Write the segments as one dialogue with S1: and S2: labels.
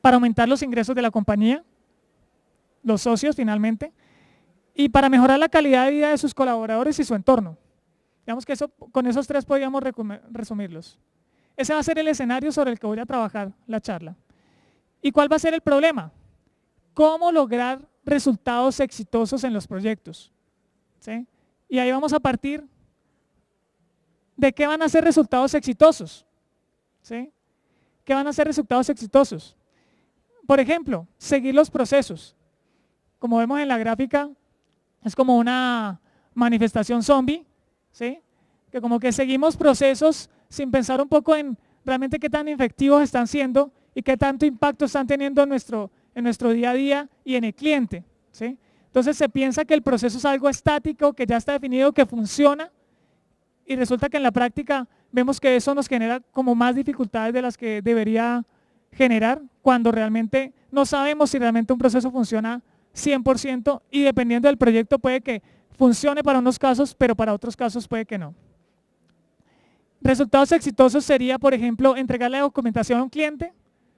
S1: para aumentar los ingresos de la compañía, los socios finalmente, y para mejorar la calidad de vida de sus colaboradores y su entorno. Digamos que con esos tres podríamos resumirlos. Ese va a ser el escenario sobre el que voy a trabajar la charla. ¿Y cuál va a ser el problema? ¿Cómo lograr resultados exitosos en los proyectos? ¿Sí? Y ahí vamos a partir de qué van a ser resultados exitosos. ¿Sí? ¿Qué van a ser resultados exitosos? Por ejemplo, seguir los procesos. Como vemos en la gráfica, es como una manifestación zombie, ¿sí? Que como que seguimos procesos sin pensar un poco en realmente qué tan efectivos están siendo y qué tanto impacto están teniendo en nuestro día a día y en el cliente, ¿sí? Entonces se piensa que el proceso es algo estático, que ya está definido, que funciona, y resulta que en la práctica vemos que eso nos genera como más dificultades de las que debería generar cuando realmente no sabemos si realmente un proceso funciona 100% y dependiendo del proyecto puede que funcione para unos casos, pero para otros casos puede que no. Resultados exitosos sería, por ejemplo, entregar la documentación a un cliente,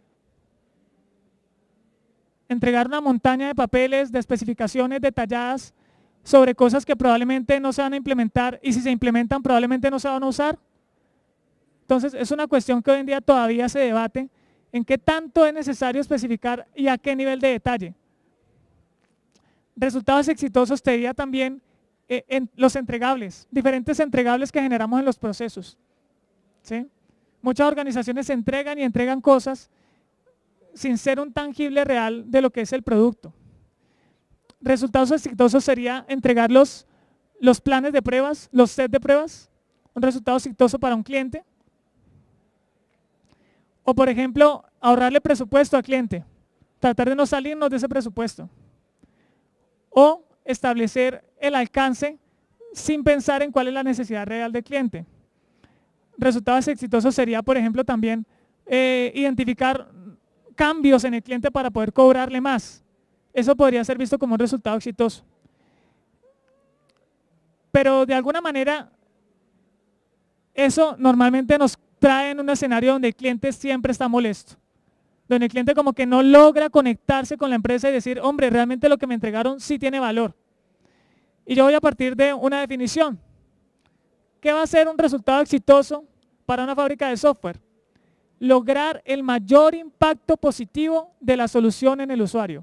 S1: entregar una montaña de papeles, de especificaciones detalladas sobre cosas que probablemente no se van a implementar y si se implementan probablemente no se van a usar. Entonces es una cuestión que hoy en día todavía se debate en qué tanto es necesario especificar y a qué nivel de detalle. Resultados exitosos te diría también en los entregables, diferentes entregables que generamos en los procesos. ¿Sí? Muchas organizaciones entregan y entregan cosas sin ser un tangible real de lo que es el producto. Resultados exitosos sería entregar los planes de pruebas, los sets de pruebas, un resultado exitoso para un cliente. O por ejemplo, ahorrarle presupuesto al cliente, tratar de no salirnos de ese presupuesto. O establecer el alcance sin pensar en cuál es la necesidad real del cliente. Resultados exitosos sería, por ejemplo, también identificar cambios en el cliente para poder cobrarle más. Eso podría ser visto como un resultado exitoso. Pero de alguna manera, eso normalmente nos trae en un escenario donde el cliente siempre está molesto. Donde el cliente como que no logra conectarse con la empresa y decir, hombre, realmente lo que me entregaron sí tiene valor. Y yo voy a partir de una definición. ¿Qué va a ser un resultado exitoso para una fábrica de software? Lograr el mayor impacto positivo de la solución en el usuario.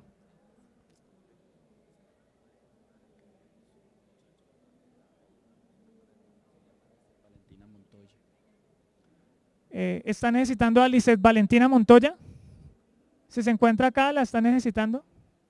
S1: ¿Está necesitando a Lizeth Valentina Montoya? Si se encuentra acá, ¿la está necesitando?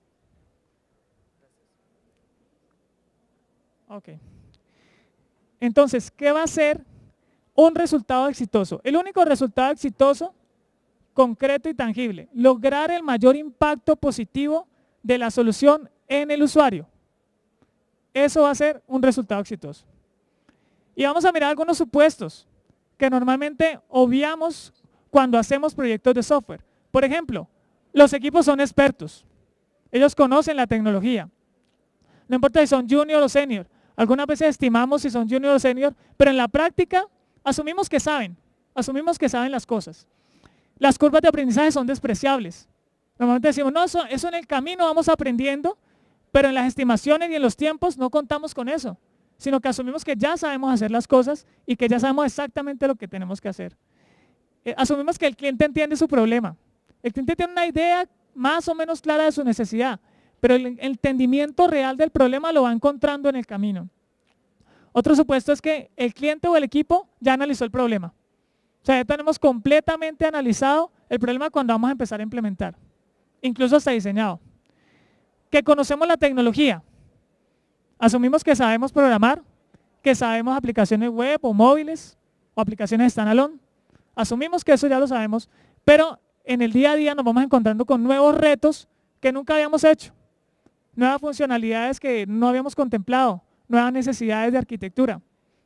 S1: Ok. Entonces, ¿qué va a ser un resultado exitoso? El único resultado exitoso, concreto y tangible, lograr el mayor impacto positivo de la solución en el usuario. Eso va a ser un resultado exitoso. Y vamos a mirar algunos supuestos que normalmente obviamos cuando hacemos proyectos de software. Por ejemplo, los equipos son expertos. Ellos conocen la tecnología. No importa si son junior o senior. Algunas veces estimamos si son junior o senior, pero en la práctica asumimos que saben las cosas. Las curvas de aprendizaje son despreciables. Normalmente decimos, no, eso en el camino vamos aprendiendo, pero en las estimaciones y en los tiempos no contamos con eso, sino que asumimos que ya sabemos hacer las cosas y que ya sabemos exactamente lo que tenemos que hacer. Asumimos que el cliente entiende su problema. El cliente tiene una idea más o menos clara de su necesidad, pero el entendimiento real del problema lo va encontrando en el camino. Otro supuesto es que el cliente o el equipo ya analizó el problema. O sea, ya tenemos completamente analizado el problema cuando vamos a empezar a implementar, incluso hasta diseñado. Que conocemos la tecnología. Asumimos que sabemos programar, que sabemos aplicaciones web o móviles o aplicaciones standalone. Asumimos que eso ya lo sabemos, pero en el día a día nos vamos encontrando con nuevos retos que nunca habíamos hecho. Nuevas funcionalidades que no habíamos contemplado, nuevas necesidades de arquitectura.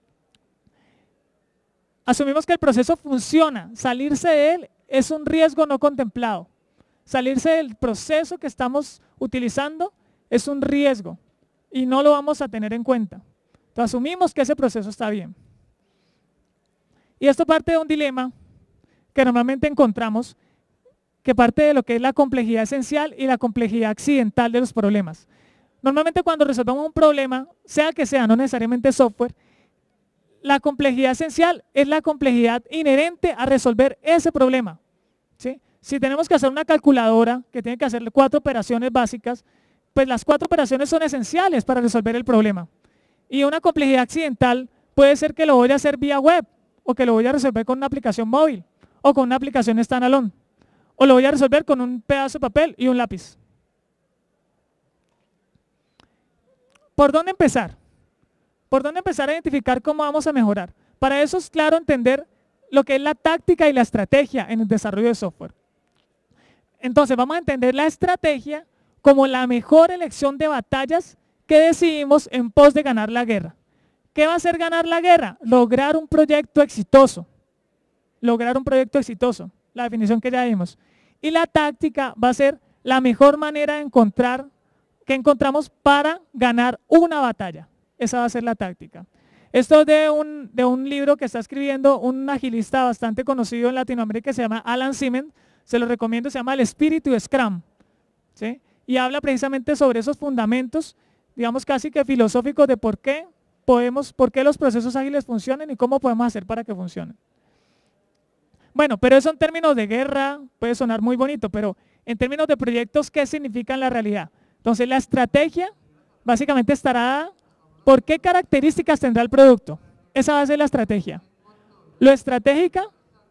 S1: Asumimos que el proceso funciona, salirse de él es un riesgo no contemplado. Salirse del proceso que estamos utilizando es un riesgo y no lo vamos a tener en cuenta. Entonces asumimos que ese proceso está bien. Y esto parte de un dilema que normalmente encontramos que parte de lo que es la complejidad esencial y la complejidad accidental de los problemas. Normalmente cuando resolvemos un problema, sea que sea, no necesariamente software, la complejidad esencial es la complejidad inherente a resolver ese problema, ¿sí? Si tenemos que hacer una calculadora que tiene que hacer 4 operaciones básicas, pues las 4 operaciones son esenciales para resolver el problema. Y una complejidad accidental puede ser que lo voy a hacer vía web, o que lo voy a resolver con una aplicación móvil, o con una aplicación standalone, o lo voy a resolver con un pedazo de papel y un lápiz. ¿Por dónde empezar? ¿Por dónde empezar a identificar cómo vamos a mejorar? Para eso es claro entender lo que es la táctica y la estrategia en el desarrollo de software. Entonces vamos a entender la estrategia como la mejor elección de batallas que decidimos en pos de ganar la guerra. ¿Qué va a hacer ganar la guerra? Lograr un proyecto exitoso. Lograr un proyecto exitoso, la definición que ya vimos. Y la táctica va a ser la mejor manera de que encontramos para ganar una batalla. Esa va a ser la táctica. Esto es de un libro que está escribiendo un agilista bastante conocido en Latinoamérica que se llama Alan Simmons. Se lo recomiendo, se llama El espíritu de Scrum, ¿sí? Y habla precisamente sobre esos fundamentos, digamos casi que filosóficos de por qué los procesos ágiles funcionan y cómo podemos hacer para que funcionen. Bueno, pero eso en términos de guerra puede sonar muy bonito, pero en términos de proyectos, ¿qué significa en la realidad? Entonces la estrategia básicamente estará dada por qué características tendrá el producto. Esa va a ser la estrategia. Lo estratégica.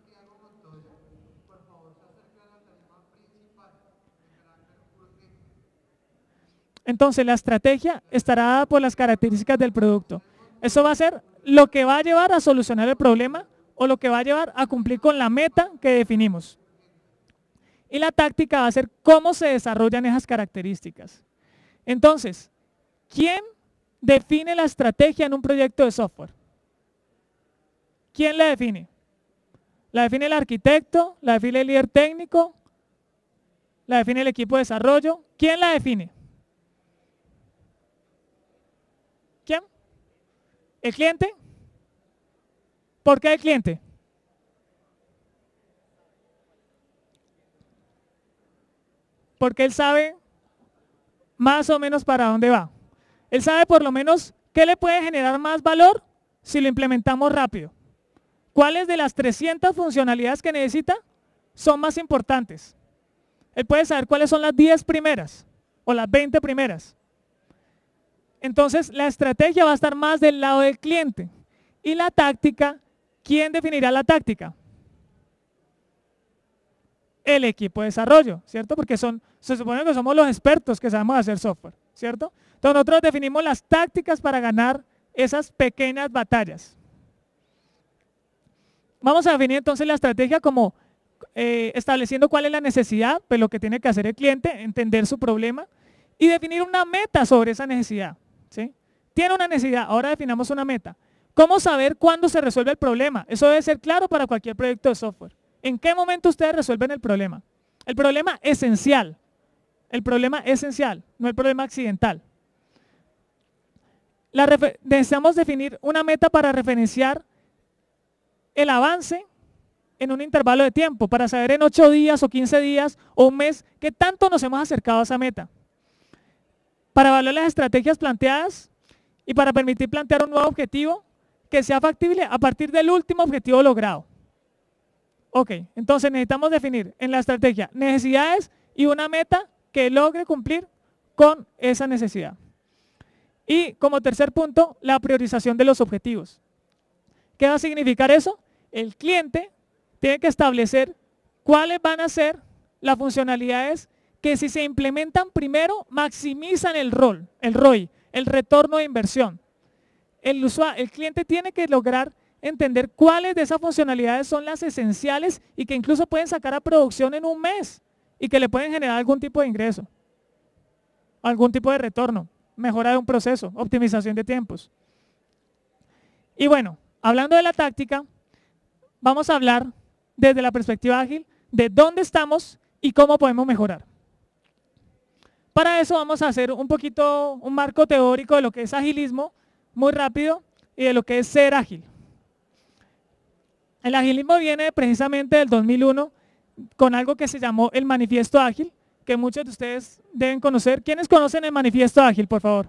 S1: Entonces la estrategia estará dada por las características del producto. Eso va a ser lo que va a llevar a solucionar el problema o lo que va a llevar a cumplir con la meta que definimos. Y la táctica va a ser cómo se desarrollan esas características. Entonces, ¿quién define la estrategia en un proyecto de software? ¿Quién la define? ¿La define el arquitecto? ¿La define el líder técnico? ¿La define el equipo de desarrollo? ¿Quién la define? ¿Quién? ¿El cliente? ¿Por qué el cliente? Porque él sabe más o menos para dónde va. Él sabe por lo menos qué le puede generar más valor si lo implementamos rápido. ¿Cuáles de las 300 funcionalidades que necesita son más importantes? Él puede saber cuáles son las 10 primeras o las 20 primeras. Entonces la estrategia va a estar más del lado del cliente. Y la táctica, ¿quién definirá la táctica? El equipo de desarrollo, ¿cierto? Porque se supone que somos los expertos que sabemos hacer software, ¿cierto? Entonces nosotros definimos las tácticas para ganar esas pequeñas batallas. Vamos a definir entonces la estrategia como estableciendo cuál es la necesidad, pues lo que tiene que hacer el cliente, entender su problema y definir una meta sobre esa necesidad, ¿sí? Tiene una necesidad, ahora definamos una meta. ¿Cómo saber cuándo se resuelve el problema? Eso debe ser claro para cualquier proyecto de software. ¿En qué momento ustedes resuelven el problema? El problema esencial. El problema esencial, no el problema accidental. Necesitamos definir una meta para referenciar el avance en un intervalo de tiempo, para saber en 8 días o 15 días o un mes qué tanto nos hemos acercado a esa meta. Para evaluar las estrategias planteadas y para permitir plantear un nuevo objetivo que sea factible a partir del último objetivo logrado. Ok, entonces necesitamos definir en la estrategia necesidades y una meta que logre cumplir con esa necesidad. Y como tercer punto, la priorización de los objetivos. ¿Qué va a significar eso? El cliente tiene que establecer cuáles van a ser las funcionalidades que si se implementan primero maximizan el ROI, el retorno de inversión. El cliente tiene que lograr entender cuáles de esas funcionalidades son las esenciales y que incluso pueden sacar a producción en un mes y que le pueden generar algún tipo de ingreso, algún tipo de retorno, mejora de un proceso, optimización de tiempos. Y bueno, hablando de la táctica, vamos a hablar desde la perspectiva ágil de dónde estamos y cómo podemos mejorar. Para eso vamos a hacer un marco teórico de lo que es agilismo, muy rápido, y de lo que es ser ágil. El agilismo viene precisamente del 2001 con algo que se llamó el Manifiesto Ágil, que muchos de ustedes deben conocer. ¿Quiénes conocen el Manifiesto Ágil, por favor?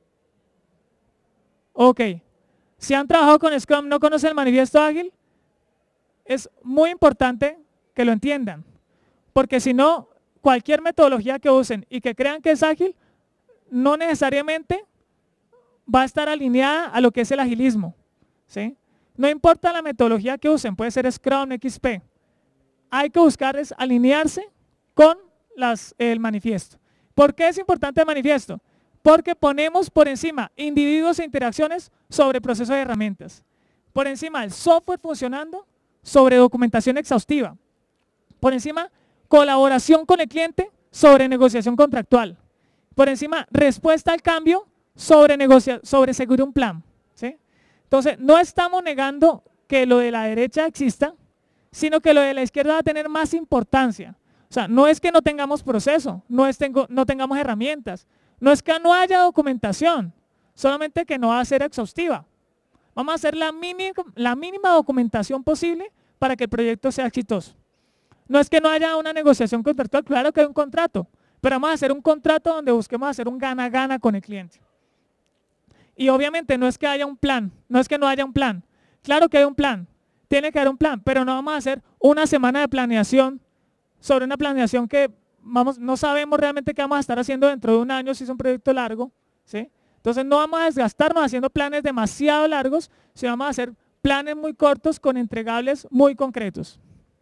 S1: Ok. Si han trabajado con Scrum, ¿no conocen el Manifiesto Ágil? Es muy importante que lo entiendan, porque si no, cualquier metodología que usen y que crean que es ágil, no necesariamente va a estar alineada a lo que es el agilismo, ¿sí? No importa la metodología que usen, puede ser Scrum, XP, hay que buscar es alinearse con el manifiesto. ¿Por qué es importante el manifiesto? Porque ponemos por encima individuos e interacciones sobre procesos de herramientas, por encima del software funcionando sobre documentación exhaustiva, por encima colaboración con el cliente sobre negociación contractual, por encima respuesta al cambio sobre seguir un plan, ¿sí? Entonces no estamos negando que lo de la derecha exista, sino que lo de la izquierda va a tener más importancia. O sea, no es que no tengamos proceso, no tengamos herramientas, no es que no haya documentación, solamente que no va a ser exhaustiva. Vamos a hacer la mínima documentación posible para que el proyecto sea exitoso. No es que no haya una negociación contractual, claro que hay un contrato, pero vamos a hacer un contrato donde busquemos hacer un gana-gana con el cliente. Y obviamente no es que haya un plan, no es que no haya un plan. Claro que hay un plan, tiene que haber un plan, pero no vamos a hacer una semana de planeación sobre una planeación que no sabemos realmente qué vamos a estar haciendo dentro de un año si es un proyecto largo, ¿sí? Entonces no vamos a desgastarnos haciendo planes demasiado largos, sino vamos a hacer planes muy cortos con entregables muy concretos.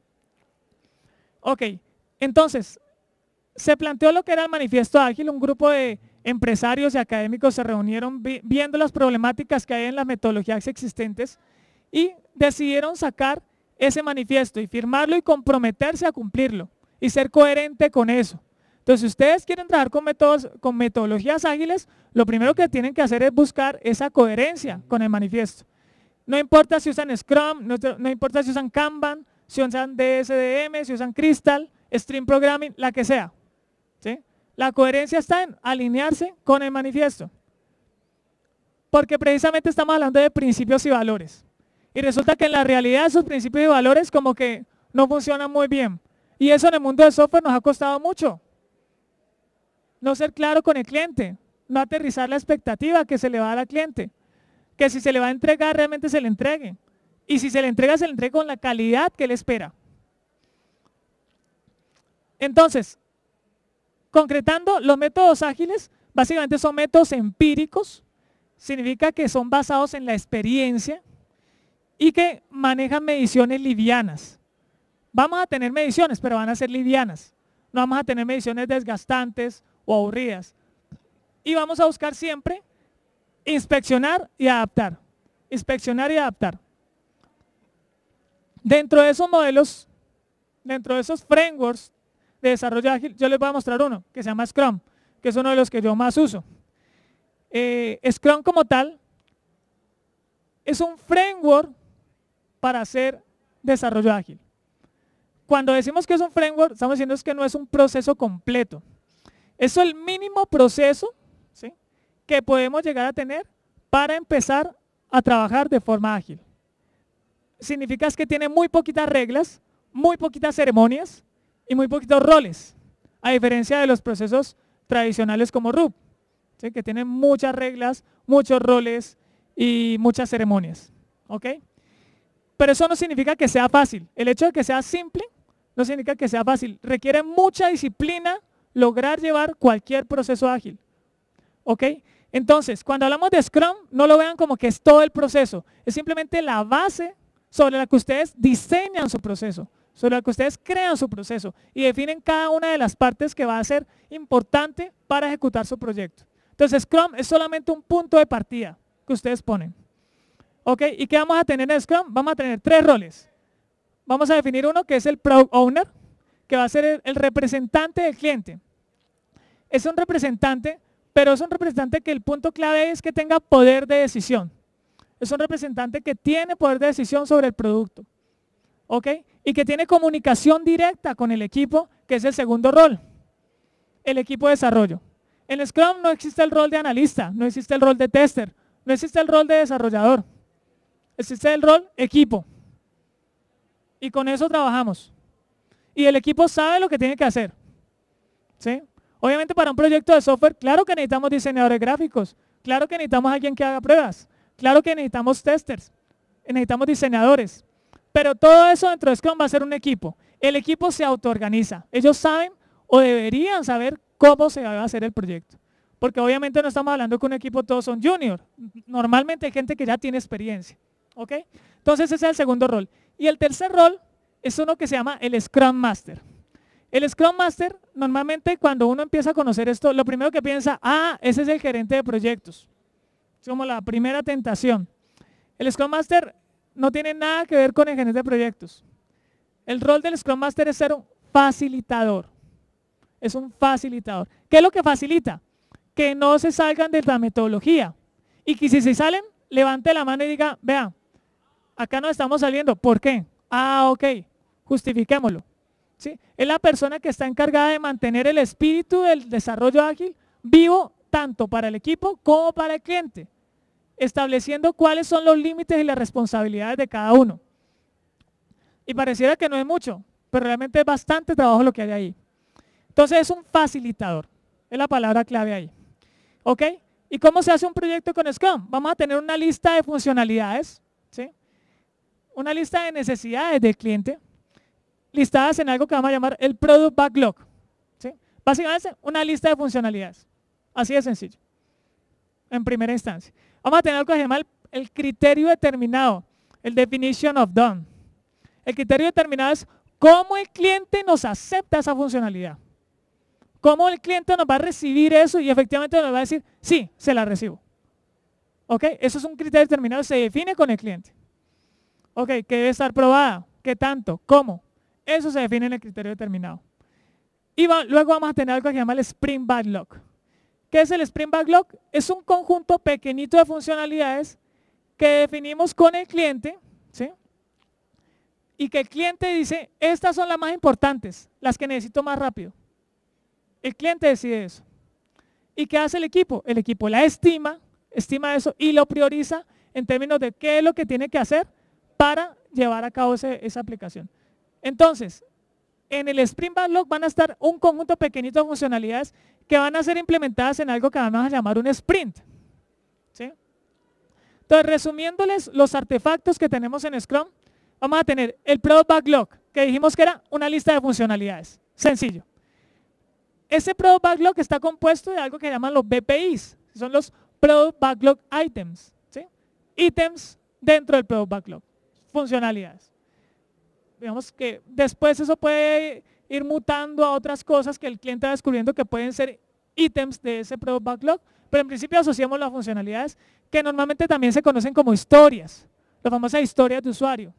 S1: Ok, entonces se planteó lo que era el Manifiesto Ágil, un grupo de empresarios y académicos se reunieron viendo las problemáticas que hay en las metodologías existentes y decidieron sacar ese manifiesto y firmarlo y comprometerse a cumplirlo y ser coherente con eso. Entonces, si ustedes quieren trabajar con metodologías ágiles, lo primero que tienen que hacer es buscar esa coherencia con el manifiesto. No importa si usan Scrum, no importa si usan Kanban, si usan DSDM, si usan Crystal, Stream Programming, la que sea, ¿sí? La coherencia está en alinearse con el manifiesto. Porque precisamente estamos hablando de principios y valores. Y resulta que en la realidad esos principios y valores como que no funcionan muy bien. Y eso en el mundo del software nos ha costado mucho. No ser claro con el cliente, no aterrizar la expectativa que se le va a dar al cliente. Que si se le va a entregar, realmente se le entregue. Y si se le entrega con la calidad que él espera. Entonces, concretando, los métodos ágiles básicamente son métodos empíricos, significa que son basados en la experiencia y que manejan mediciones livianas. Vamos a tener mediciones, pero van a ser livianas. No vamos a tener mediciones desgastantes o aburridas. Y vamos a buscar siempre inspeccionar y adaptar. Inspeccionar y adaptar. Dentro de esos modelos, dentro de esos frameworks de desarrollo ágil, yo les voy a mostrar uno que se llama Scrum, que es uno de los que yo más uso. Scrum como tal es un framework para hacer desarrollo ágil. Cuando decimos que es un framework, estamos diciendo que no es un proceso completo. Es el mínimo proceso, ¿sí?, que podemos llegar a tener para empezar a trabajar de forma ágil. Significa que tiene muy poquitas reglas, muy poquitas ceremonias y muy poquitos roles, a diferencia de los procesos tradicionales como RUP, ¿sí?, que tienen muchas reglas, muchos roles y muchas ceremonias. ¿Ok? Pero eso no significa que sea fácil. El hecho de que sea simple no significa que sea fácil. Requiere mucha disciplina lograr llevar cualquier proceso ágil. ¿Ok? Entonces, cuando hablamos de Scrum, no lo vean como que es todo el proceso. Es simplemente la base sobre la que ustedes diseñan su proceso, sobre la que ustedes crean su proceso y definen cada una de las partes que va a ser importante para ejecutar su proyecto. Entonces, Scrum es solamente un punto de partida que ustedes ponen. ¿Ok? ¿Y qué vamos a tener en Scrum? Vamos a tener 3 roles. Vamos a definir uno que es el Product Owner, que va a ser el representante del cliente. Es un representante, pero es un representante que el punto clave es que tenga poder de decisión. Es un representante que tiene poder de decisión sobre el producto. ¿Ok? Y que tiene comunicación directa con el equipo, que es el segundo rol. El equipo de desarrollo. En Scrum no existe el rol de analista, no existe el rol de tester, no existe el rol de desarrollador. Existe el rol equipo. Y con eso trabajamos. y el equipo sabe lo que tiene que hacer. ¿Sí? Obviamente para un proyecto de software, claro que necesitamos diseñadores gráficos, claro que necesitamos alguien que haga pruebas, claro que necesitamos testers, necesitamos diseñadores, pero todo eso dentro de Scrum va a ser un equipo. El equipo se autoorganiza, ellos saben o deberían saber cómo se va a hacer el proyecto, porque obviamente no estamos hablando que un equipo todos son junior, normalmente hay gente que ya tiene experiencia, ¿ok? Entonces ese es el segundo rol. Y el tercer rol es uno que se llama el Scrum Master. El Scrum Master, normalmente cuando uno empieza a conocer esto, lo primero que piensa, ese es el gerente de proyectos. Es como la primera tentación. El Scrum Master no tiene nada que ver con el gerente de proyectos. El rol del Scrum Master es ser un facilitador. Es un facilitador. ¿Qué es lo que facilita? Que no se salgan de la metodología. Y que si se salen, levante la mano y diga, vean, acá no estamos saliendo. ¿Por qué? Ok, justifiquémoslo. ¿Sí? Es la persona que está encargada de mantener el espíritu del desarrollo ágil vivo tanto para el equipo como para el cliente, estableciendo cuáles son los límites y las responsabilidades de cada uno. Y pareciera que no es mucho, pero realmente es bastante trabajo lo que hay ahí. Entonces es un facilitador, es la palabra clave ahí. ¿Ok? ¿Y cómo se hace un proyecto con Scrum? Vamos a tener una lista de funcionalidades, ¿sí? Una lista de necesidades del cliente, listadas en algo que vamos a llamar el Product Backlog. ¿Sí? Básicamente una lista de funcionalidades. Así de sencillo. En primera instancia. Vamos a tener algo que se llama el criterio determinado, el Definition of Done. El criterio determinado es cómo el cliente nos acepta esa funcionalidad. Cómo el cliente nos va a recibir eso y efectivamente nos va a decir, sí, se la recibo. ¿Ok? Eso es un criterio determinado, se define con el cliente. ¿Ok? Que debe estar probada, qué tanto, cómo. Eso se define en el criterio determinado. Y luego vamos a tener algo que se llama el Sprint Backlog. ¿Qué es el Sprint Backlog? Es un conjunto pequeñito de funcionalidades que definimos con el cliente, ¿sí? Y que el cliente dice, estas son las más importantes, las que necesito más rápido. El cliente decide eso. ¿Y qué hace el equipo? El equipo la estima eso y lo prioriza en términos de qué es lo que tiene que hacer para llevar a cabo esa aplicación. Entonces, en el Sprint Backlog van a estar un conjunto pequeñito de funcionalidades que van a ser implementadas en algo que vamos a llamar un sprint. ¿Sí? Entonces, resumiéndoles los artefactos que tenemos en Scrum, vamos a tener el Product Backlog, que dijimos que era una lista de funcionalidades. Sencillo. Ese Product Backlog está compuesto de algo que llaman los BPIs, son los Product Backlog Items. ¿Sí? Ítems dentro del Product Backlog, funcionalidades. Digamos que después eso puede ir mutando a otras cosas que el cliente va descubriendo que pueden ser ítems de ese Product Backlog, pero en principio asociamos las funcionalidades que normalmente también se conocen como historias, las famosas historias de usuario.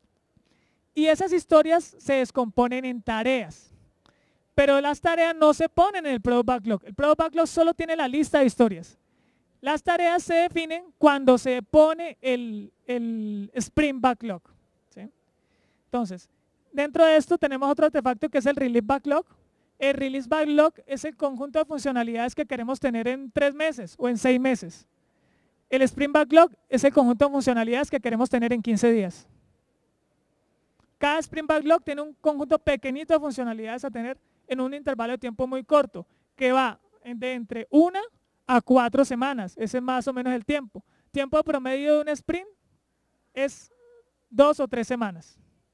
S1: Y esas historias se descomponen en tareas, pero las tareas no se ponen en el Product Backlog. El Product Backlog solo tiene la lista de historias. Las tareas se definen cuando se pone el Sprint Backlog. ¿Sí? Entonces, dentro de esto tenemos otro artefacto que es el Release Backlog. El Release Backlog es el conjunto de funcionalidades que queremos tener en 3 meses o en 6 meses. El Sprint Backlog es el conjunto de funcionalidades que queremos tener en 15 días. Cada Sprint Backlog tiene un conjunto pequeñito de funcionalidades a tener en un intervalo de tiempo muy corto, que va de entre 1 a 4 semanas. Ese es más o menos el tiempo. Tiempo promedio de un sprint es 2 o 3 semanas.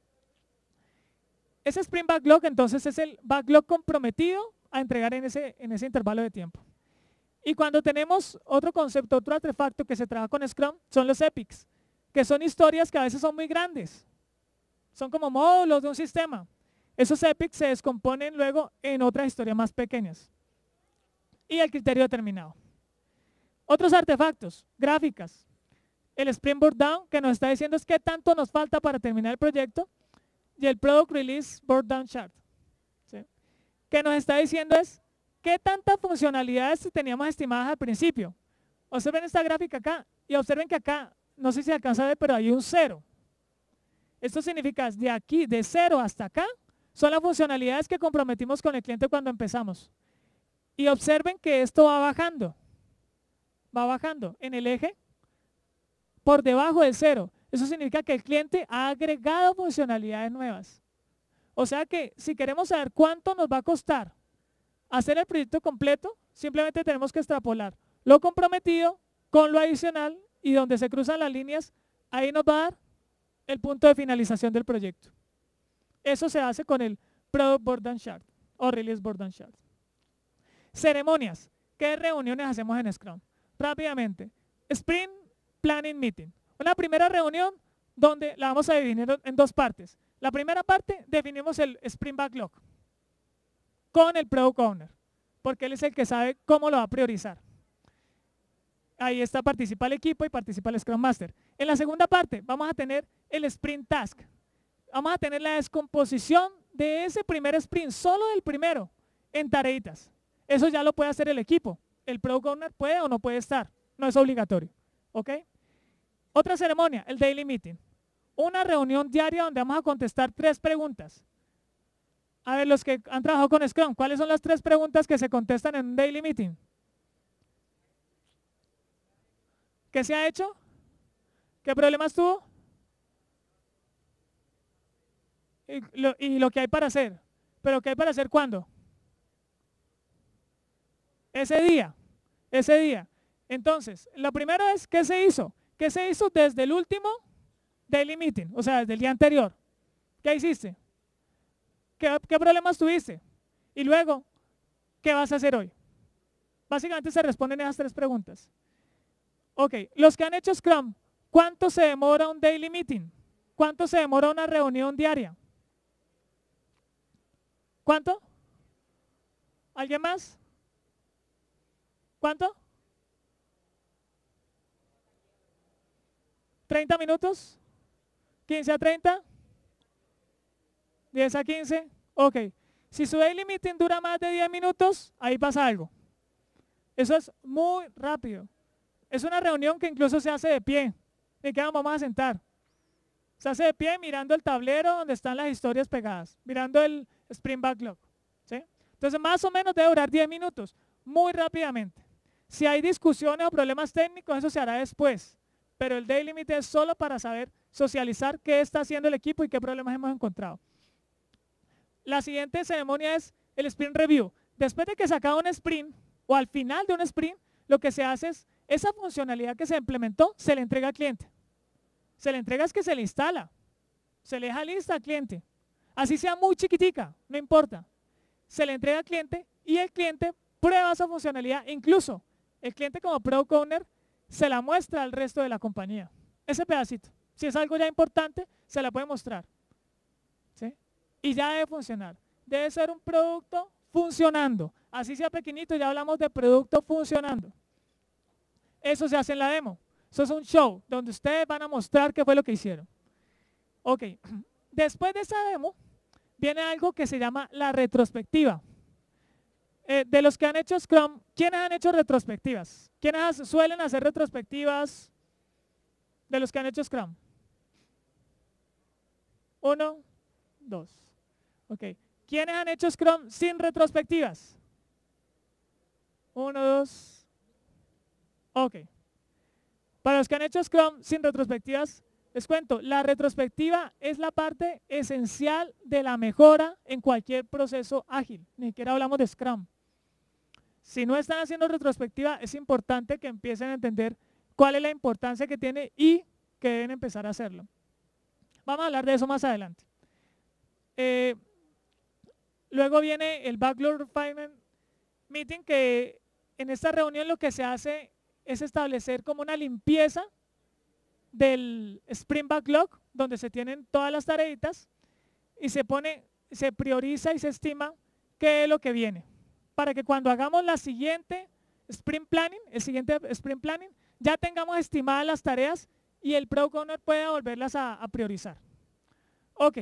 S1: Ese Sprint Backlog entonces es el backlog comprometido a entregar en ese intervalo de tiempo. Y cuando tenemos otro concepto, otro artefacto que se trabaja con Scrum, son los epics, que son historias que a veces son muy grandes. Son como módulos de un sistema. Esos epics se descomponen luego en otras historias más pequeñas. Y el criterio determinado. Otros artefactos, gráficas. El Sprint Board Down, que nos está diciendo es qué tanto nos falta para terminar el proyecto. Y el Product Release Board Down Chart. ¿Sí? Que nos está diciendo es qué tantas funcionalidades teníamos estimadas al principio. Observen esta gráfica acá y observen que acá, no sé si alcanza a ver, pero hay un 0. Esto significa de aquí, de 0 hasta acá, son las funcionalidades que comprometimos con el cliente cuando empezamos. Y observen que esto va bajando en el eje por debajo del 0. Eso significa que el cliente ha agregado funcionalidades nuevas. O sea que si queremos saber cuánto nos va a costar hacer el proyecto completo, simplemente tenemos que extrapolar lo comprometido con lo adicional y donde se cruzan las líneas, ahí nos va a dar el punto de finalización del proyecto. Eso se hace con el Product Board and Chart o Release Board and Chart. Ceremonias. ¿Qué reuniones hacemos en Scrum? Rápidamente. Sprint Planning Meeting. Una primera reunión donde la vamos a dividir en dos partes. La primera parte definimos el Sprint Backlog con el Product Owner, porque él es el que sabe cómo lo va a priorizar. Ahí participa el equipo y participa el Scrum Master. En la segunda parte vamos a tener el Sprint Task. Vamos a tener la descomposición de ese primer sprint, solo del primero, en tareitas. Eso ya lo puede hacer el equipo. El Product Owner puede o no puede estar. No es obligatorio. ¿Ok? Otra ceremonia, el Daily Meeting. Una reunión diaria donde vamos a contestar 3 preguntas. A ver, los que han trabajado con Scrum, ¿cuáles son las 3 preguntas que se contestan en un Daily Meeting? ¿Qué se ha hecho? ¿Qué problemas tuvo? Y lo que hay para hacer. ¿Pero qué hay para hacer cuándo? Ese día. Ese día. Entonces, lo primero es, ¿qué se hizo? ¿Qué se hizo desde el último Daily Meeting? O sea, desde el día anterior. ¿Qué hiciste? ¿Qué problemas tuviste? Y luego, ¿qué vas a hacer hoy? Básicamente se responden esas 3 preguntas. Ok, los que han hecho Scrum, ¿cuánto se demora un Daily Meeting? ¿Cuánto se demora una reunión diaria? ¿Cuánto? ¿Alguien más? ¿Cuánto? ¿30 minutos? ¿15 a 30? ¿10 a 15? Ok. Si su Daily Meeting dura más de 10 minutos, ahí pasa algo. Eso es muy rápido. Es una reunión que incluso se hace de pie. ¿De qué vamos a sentar? Se hace de pie mirando el tablero donde están las historias pegadas, mirando el Sprint Backlog. ¿Sí? Entonces, más o menos debe durar 10 minutos, muy rápidamente. Si hay discusiones o problemas técnicos, eso se hará después. Pero el Daily Meeting es solo para saber socializar qué está haciendo el equipo y qué problemas hemos encontrado. La siguiente ceremonia es el Sprint Review. Después de que se acaba un sprint o al final de un sprint, lo que se hace es esa funcionalidad que se implementó, se le entrega al cliente. Se le entrega es que se le instala. Se le deja lista al cliente. Así sea muy chiquitica, no importa. Se le entrega al cliente y el cliente prueba esa funcionalidad. Incluso el cliente como Product Owner se la muestra al resto de la compañía. Ese pedacito. Si es algo ya importante, se la puede mostrar. ¿Sí? Y ya debe funcionar. Debe ser un producto funcionando. Así sea pequeñito, ya hablamos de producto funcionando. Eso se hace en la demo. Eso es un show donde ustedes van a mostrar qué fue lo que hicieron. Ok. Después de esa demo, viene algo que se llama la retrospectiva. De los que han hecho Scrum, ¿quiénes han hecho retrospectivas? ¿Quiénes suelen hacer retrospectivas de los que han hecho Scrum? 1, 2. Ok. ¿Quiénes han hecho Scrum sin retrospectivas? 1, 2. Ok. Para los que han hecho Scrum sin retrospectivas, les cuento, la retrospectiva es la parte esencial de la mejora en cualquier proceso ágil. Ni siquiera hablamos de Scrum. Si no están haciendo retrospectiva, es importante que empiecen a entender cuál es la importancia que tiene y que deben empezar a hacerlo. Vamos a hablar de eso más adelante. Luego viene el Backlog Refinement Meeting, que en esta reunión lo que se hace es establecer como una limpieza del Sprint Backlog, donde se tienen todas las tareitas y se prioriza y se estima qué es lo que viene, para que cuando hagamos la siguiente Sprint Planning, el siguiente Sprint Planning, ya tengamos estimadas las tareas y el Product Owner pueda volverlas a priorizar. Ok.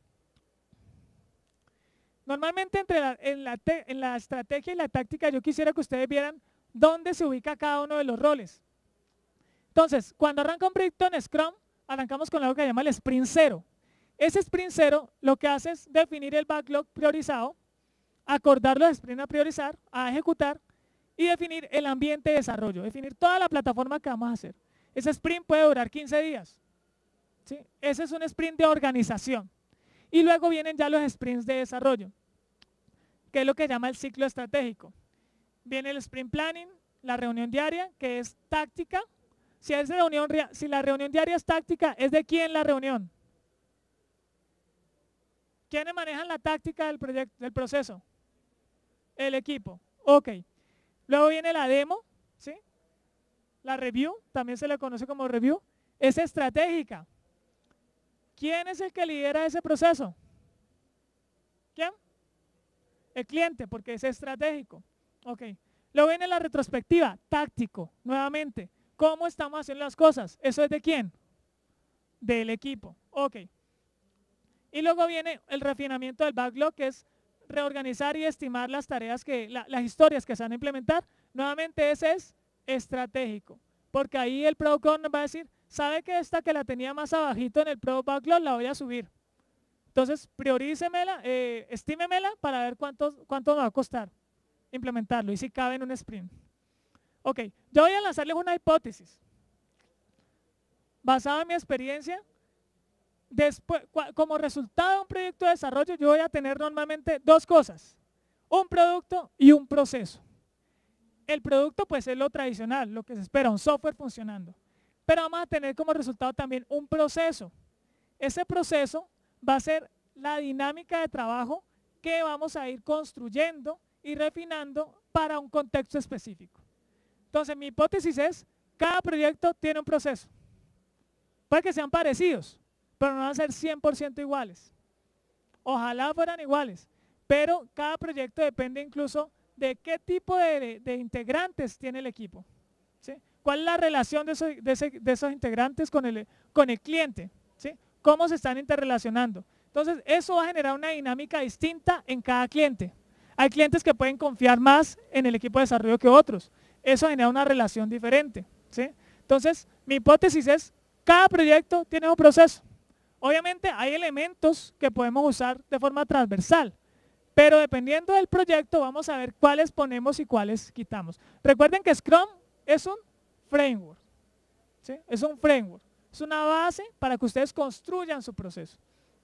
S1: Normalmente en la estrategia y la táctica yo quisiera que ustedes vieran dónde se ubica cada uno de los roles. Entonces, cuando arranca un proyecto en Scrum, arrancamos con algo que se llama el Sprint 0. Ese Sprint 0 lo que hace es definir el backlog priorizado, acordar los sprints a priorizar, a ejecutar y definir el ambiente de desarrollo, definir toda la plataforma que vamos a hacer. Ese sprint puede durar 15 días. ¿Sí? Ese es un sprint de organización. Y luego vienen ya los sprints de desarrollo, que es lo que llama el ciclo estratégico. Viene el sprint planning, la reunión diaria, que es táctica. Si la reunión diaria es táctica, ¿es de quién la reunión? ¿Quiénes manejan la táctica del proyecto, del proceso? El equipo. Ok. Luego viene la demo, ¿sí? La review, también se le conoce como review. Es estratégica. ¿Quién es el que lidera ese proceso? ¿Quién? El cliente, porque es estratégico. Ok. Luego viene la retrospectiva, táctico, nuevamente. ¿Cómo estamos haciendo las cosas? ¿Eso es de quién? Del equipo. Ok. Y luego viene el refinamiento del backlog, que es reorganizar y estimar las tareas, las historias que se van a implementar. Nuevamente ese es estratégico, porque ahí el Product Owner va a decir, ¿sabe que esta que la tenía más abajito en el Product Backlog la voy a subir? Entonces priorícemela, estímemela para ver cuánto me va a costar implementarlo y si cabe en un sprint. Ok, yo voy a lanzarles una hipótesis basada en mi experiencia. Después, como resultado de un proyecto de desarrollo, yo voy a tener normalmente dos cosas, un producto y un proceso. El producto pues es lo tradicional, lo que se espera, un software funcionando. Pero vamos a tener como resultado también un proceso. Ese proceso va a ser la dinámica de trabajo que vamos a ir construyendo y refinando para un contexto específico. Entonces mi hipótesis es, cada proyecto tiene un proceso. Puede que sean parecidos, pero no van a ser 100% iguales. Ojalá fueran iguales, pero cada proyecto depende incluso de qué tipo de integrantes tiene el equipo, ¿sí? ¿Cuál es la relación de esos integrantes con el cliente? ¿Sí? ¿Cómo se están interrelacionando? Entonces, eso va a generar una dinámica distinta en cada cliente. Hay clientes que pueden confiar más en el equipo de desarrollo que otros. Eso genera una relación diferente, ¿sí? Entonces, mi hipótesis es, cada proyecto tiene un proceso. Obviamente, hay elementos que podemos usar de forma transversal, pero dependiendo del proyecto vamos a ver cuáles ponemos y cuáles quitamos. Recuerden que Scrum es un framework, ¿sí? Es un framework, es una base para que ustedes construyan su proceso.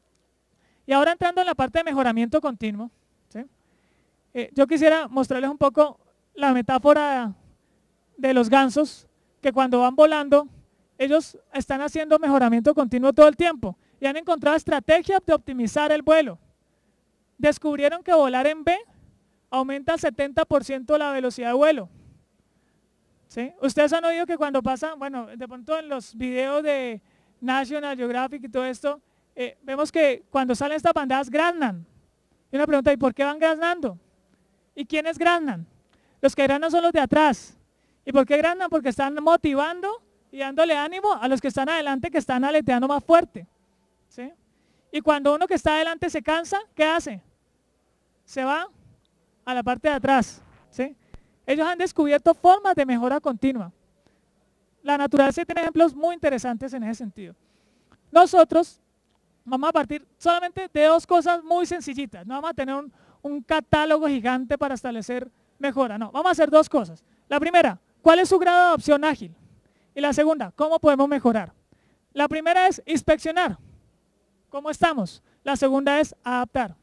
S1: Y ahora entrando en la parte de mejoramiento continuo, ¿sí? Yo quisiera mostrarles un poco la metáfora de los gansos, que cuando van volando, ellos están haciendo mejoramiento continuo todo el tiempo y han encontrado estrategias de optimizar el vuelo. Descubrieron que volar en B aumenta 70% la velocidad de vuelo. ¿Sí? Ustedes han oído que cuando pasan, bueno, de pronto en los videos de National Geographic y todo esto, vemos que cuando salen estas bandadas graznan. Y una pregunta, ¿y por qué van graznando? ¿Y quiénes graznan? Los que graznan son los de atrás. ¿Y por qué graznan? Porque están motivando y dándole ánimo a los que están adelante, que están aleteando más fuerte. ¿Sí? Y cuando uno que está adelante se cansa, ¿qué hace? Se va a la parte de atrás. ¿Sí? Ellos han descubierto formas de mejora continua. La naturaleza tiene ejemplos muy interesantes en ese sentido. Nosotros vamos a partir solamente de dos cosas muy sencillitas. No vamos a tener un catálogo gigante para establecer mejora. No, vamos a hacer dos cosas. La primera, ¿cuál es su grado de adopción ágil? Y la segunda, ¿cómo podemos mejorar? La primera es inspeccionar. ¿Cómo estamos? La segunda es adaptar.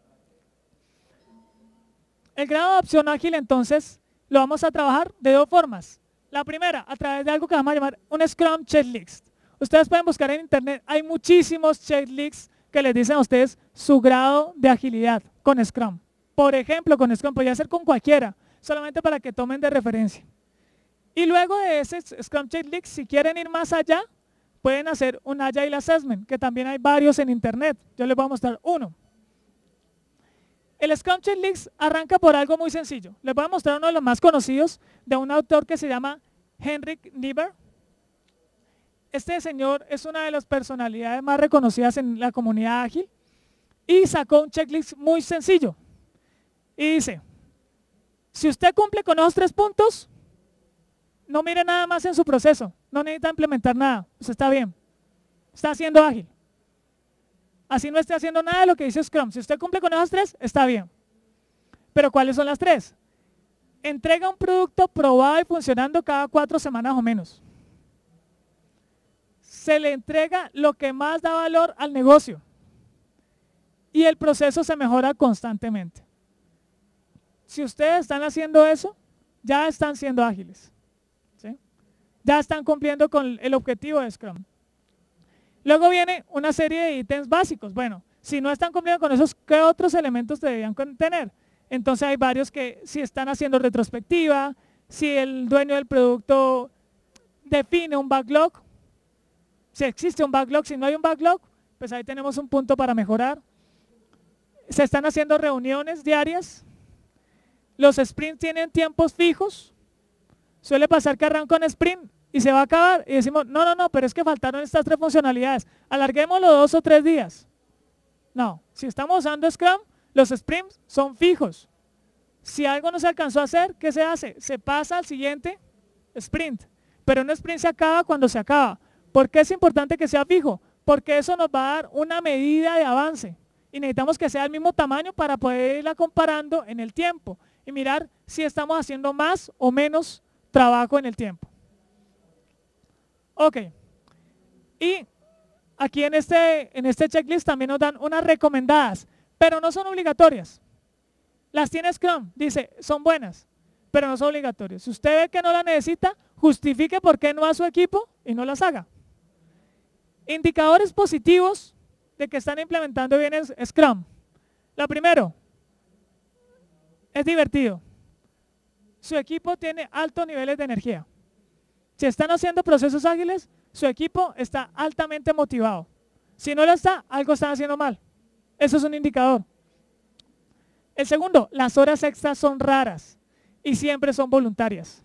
S1: El grado de adopción ágil, entonces, lo vamos a trabajar de dos formas. La primera, a través de algo que vamos a llamar un Scrum Checklist. Ustedes pueden buscar en internet, hay muchísimos checklists que les dicen a ustedes su grado de agilidad con Scrum. Por ejemplo, con Scrum, podría ser con cualquiera, solamente para que tomen de referencia. Y luego de ese Scrum Checklist, si quieren ir más allá, pueden hacer un Agile Assessment, que también hay varios en internet. Yo les voy a mostrar uno. El Scrum Checklist arranca por algo muy sencillo. Les voy a mostrar uno de los más conocidos de un autor que se llama Henrik Niebuhr. Este señor es una de las personalidades más reconocidas en la comunidad ágil y sacó un checklist muy sencillo. Y dice, si usted cumple con esos 3 puntos, no mire nada más en su proceso, no necesita implementar nada, usted está bien, está siendo ágil. Así no esté haciendo nada de lo que dice Scrum. Si usted cumple con esos 3, está bien. Pero ¿cuáles son las 3? Entrega un producto probado y funcionando cada 4 semanas o menos. Se le entrega lo que más da valor al negocio. y el proceso se mejora constantemente. Si ustedes están haciendo eso, ya están siendo ágiles, ¿sí? Ya están cumpliendo con el objetivo de Scrum. Luego viene una serie de ítems básicos. Bueno, si no están cumpliendo con esos, ¿qué otros elementos deberían tener? Entonces hay varios que si están haciendo retrospectiva, si el dueño del producto define un backlog, si existe un backlog, si no hay un backlog, pues ahí tenemos un punto para mejorar. Se están haciendo reuniones diarias. Los sprints tienen tiempos fijos. Suele pasar que arranca un sprint y se va a acabar y decimos, no, pero es que faltaron estas 3 funcionalidades, alarguémoslo 2 o 3 días. No, si estamos usando Scrum, los sprints son fijos. Si algo no se alcanzó a hacer, ¿qué se hace? Se pasa al siguiente sprint, pero un sprint se acaba cuando se acaba. ¿Por qué es importante que sea fijo? Porque eso nos va a dar una medida de avance y necesitamos que sea del mismo tamaño para poder irla comparando en el tiempo y mirar si estamos haciendo más o menos trabajo en el tiempo. Ok, y aquí en este checklist también nos dan unas recomendadas, pero no son obligatorias. Las tiene Scrum, dice, son buenas, pero no son obligatorias. Si usted ve que no la necesita, justifique por qué no a su equipo y no las haga. Indicadores positivos de que están implementando bien Scrum. Lo primero, es divertido. Su equipo tiene altos niveles de energía. Si están haciendo procesos ágiles, su equipo está altamente motivado. Si no lo está, algo están haciendo mal. Eso es un indicador. El segundo, las horas extras son raras y siempre son voluntarias.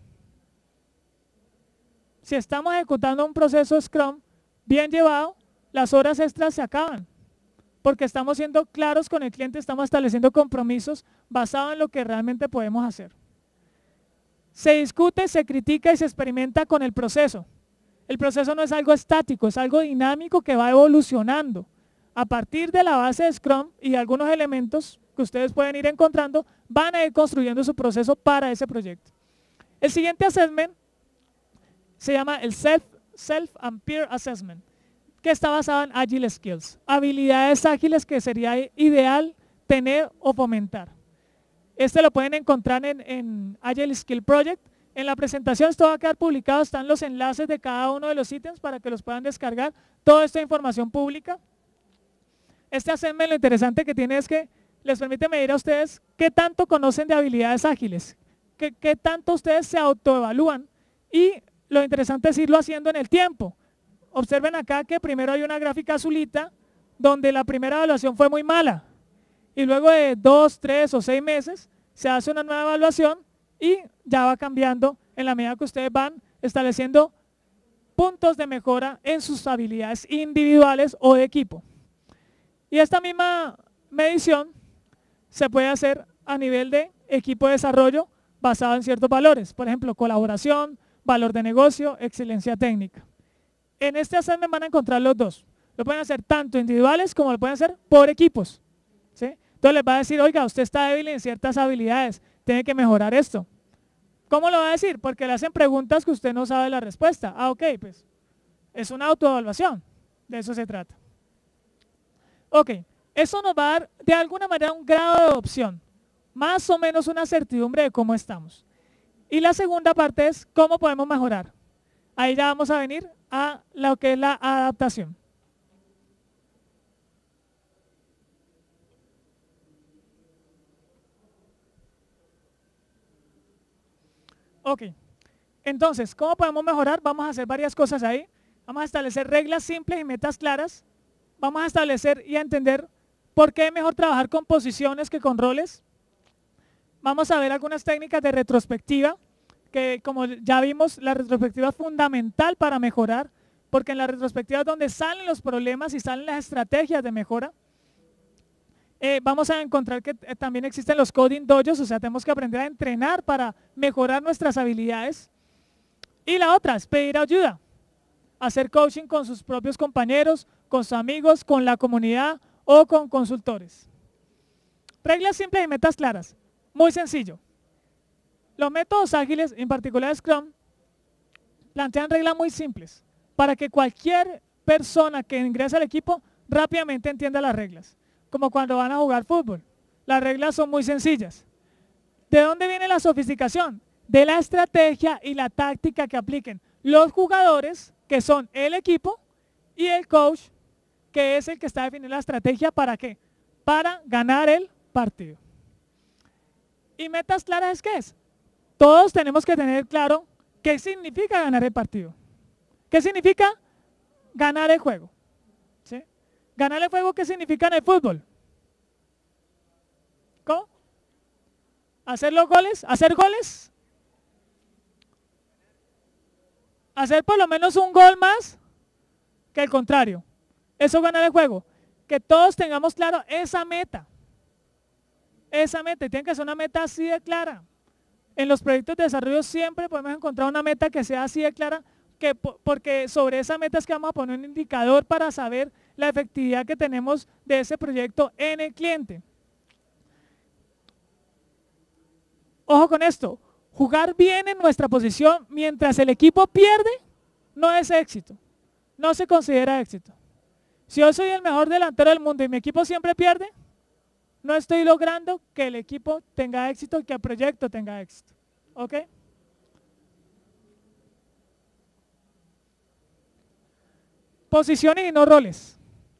S1: Si estamos ejecutando un proceso Scrum bien llevado, las horas extras se acaban, porque estamos siendo claros con el cliente, estamos estableciendo compromisos basados en lo que realmente podemos hacer. Se discute, se critica y se experimenta con el proceso. El proceso no es algo estático, es algo dinámico que va evolucionando. A partir de la base de Scrum y de algunos elementos que ustedes pueden ir encontrando, van a ir construyendo su proceso para ese proyecto. El siguiente assessment se llama el Self and Peer Assessment, que está basado en Agile Skills, habilidades ágiles que sería ideal tener o fomentar. Este lo pueden encontrar en Agile Skill Project. En la presentación esto va a quedar publicado, están los enlaces de cada uno de los ítems para que los puedan descargar. Toda esta información pública. Este assessment lo interesante que tiene es que les permite medir a ustedes qué tanto conocen de habilidades ágiles, qué tanto ustedes se autoevalúan y lo interesante es irlo haciendo en el tiempo. Observen acá que primero hay una gráfica azulita donde la primera evaluación fue muy mala y luego de 2, 3 o 6 meses se hace una nueva evaluación y ya va cambiando en la medida que ustedes van estableciendo puntos de mejora en sus habilidades individuales o de equipo. Y esta misma medición se puede hacer a nivel de equipo de desarrollo basado en ciertos valores, por ejemplo, colaboración, valor de negocio, excelencia técnica. En este assessment van a encontrar los dos. Lo pueden hacer tanto individuales como lo pueden hacer por equipos, ¿sí? Entonces les va a decir, oiga, usted está débil en ciertas habilidades, tiene que mejorar esto. ¿Cómo lo va a decir? Porque le hacen preguntas que usted no sabe la respuesta. Ah, ok, pues es una autoevaluación, de eso se trata. Ok, eso nos va a dar de alguna manera un grado de adopción, más o menos una certidumbre de cómo estamos. Y la segunda parte es cómo podemos mejorar. Ahí ya vamos a venir a lo que es la adaptación. Ok, entonces, ¿cómo podemos mejorar? Vamos a hacer varias cosas ahí. Vamos a establecer reglas simples y metas claras. Vamos a establecer y a entender por qué es mejor trabajar con posiciones que con roles. Vamos a ver algunas técnicas de retrospectiva, que como ya vimos, la retrospectiva es fundamental para mejorar, porque en la retrospectiva es donde salen los problemas y salen las estrategias de mejora. Vamos a encontrar que también existen los coding dojos, o sea, tenemos que aprender a entrenar para mejorar nuestras habilidades. Y la otra es pedir ayuda, hacer coaching con sus propios compañeros, con sus amigos, con la comunidad o con consultores. Reglas simples y metas claras. Muy sencillo. Los métodos ágiles, en particular Scrum, plantean reglas muy simples para que cualquier persona que ingrese al equipo rápidamente entienda las reglas. como cuando van a jugar fútbol. Las reglas son muy sencillas. ¿De dónde viene la sofisticación? De la estrategia y la táctica que apliquen los jugadores, que son el equipo, y el coach, que es el que está definiendo la estrategia. ¿Para qué? Para ganar el partido. ¿Y metas claras qué es? Todos tenemos que tener claro qué significa ganar el partido. ¿Qué significa ganar el juego? ¿Sí? ¿Ganar el juego qué significa en el fútbol? ¿Cómo? ¿Hacer los goles? ¿Hacer goles? ¿Hacer por lo menos un gol más que el contrario? Eso es ganar el juego. Que todos tengamos claro esa meta. Esa meta, y tiene que ser una meta así de clara. En los proyectos de desarrollo siempre podemos encontrar una meta que sea así de clara, porque sobre esa meta es que vamos a poner un indicador para saber la efectividad que tenemos de ese proyecto en el cliente. Ojo con esto, jugar bien en nuestra posición mientras el equipo pierde no es éxito, no se considera éxito. Si yo soy el mejor delantero del mundo y mi equipo siempre pierde, no estoy logrando que el equipo tenga éxito y que el proyecto tenga éxito. ¿Ok? Posiciones y no roles.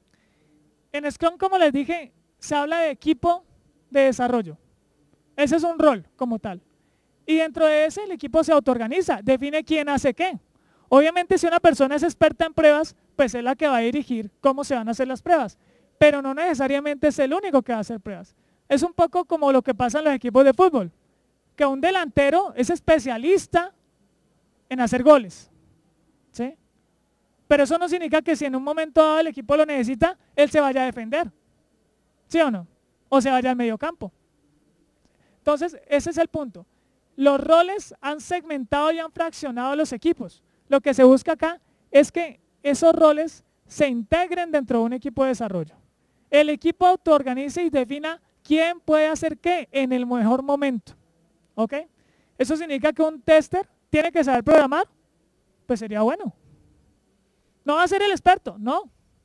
S1: En Scrum, como les dije, se habla de equipo de desarrollo. Ese es un rol como tal. Y dentro de ese el equipo se autoorganiza, define quién hace qué. Obviamente si una persona es experta en pruebas, pues es la que va a dirigir cómo se van a hacer las pruebas. Pero no necesariamente es el único que va a hacer pruebas. Es un poco como lo que pasa en los equipos de fútbol, que un delantero es especialista en hacer goles, ¿sí? Pero eso no significa que si en un momento dado el equipo lo necesita, él se vaya a defender, ¿sí o no? O se vaya al medio campo. Entonces, ese es el punto. Los roles han segmentado y han fraccionado los equipos. Lo que se busca acá es que esos roles se integren dentro de un equipo de desarrollo. El equipo autoorganice y defina quién puede hacer qué en el mejor momento. ¿Ok? ¿Eso significa que un tester tiene que saber programar? Pues sería bueno. No va a ser el experto, no.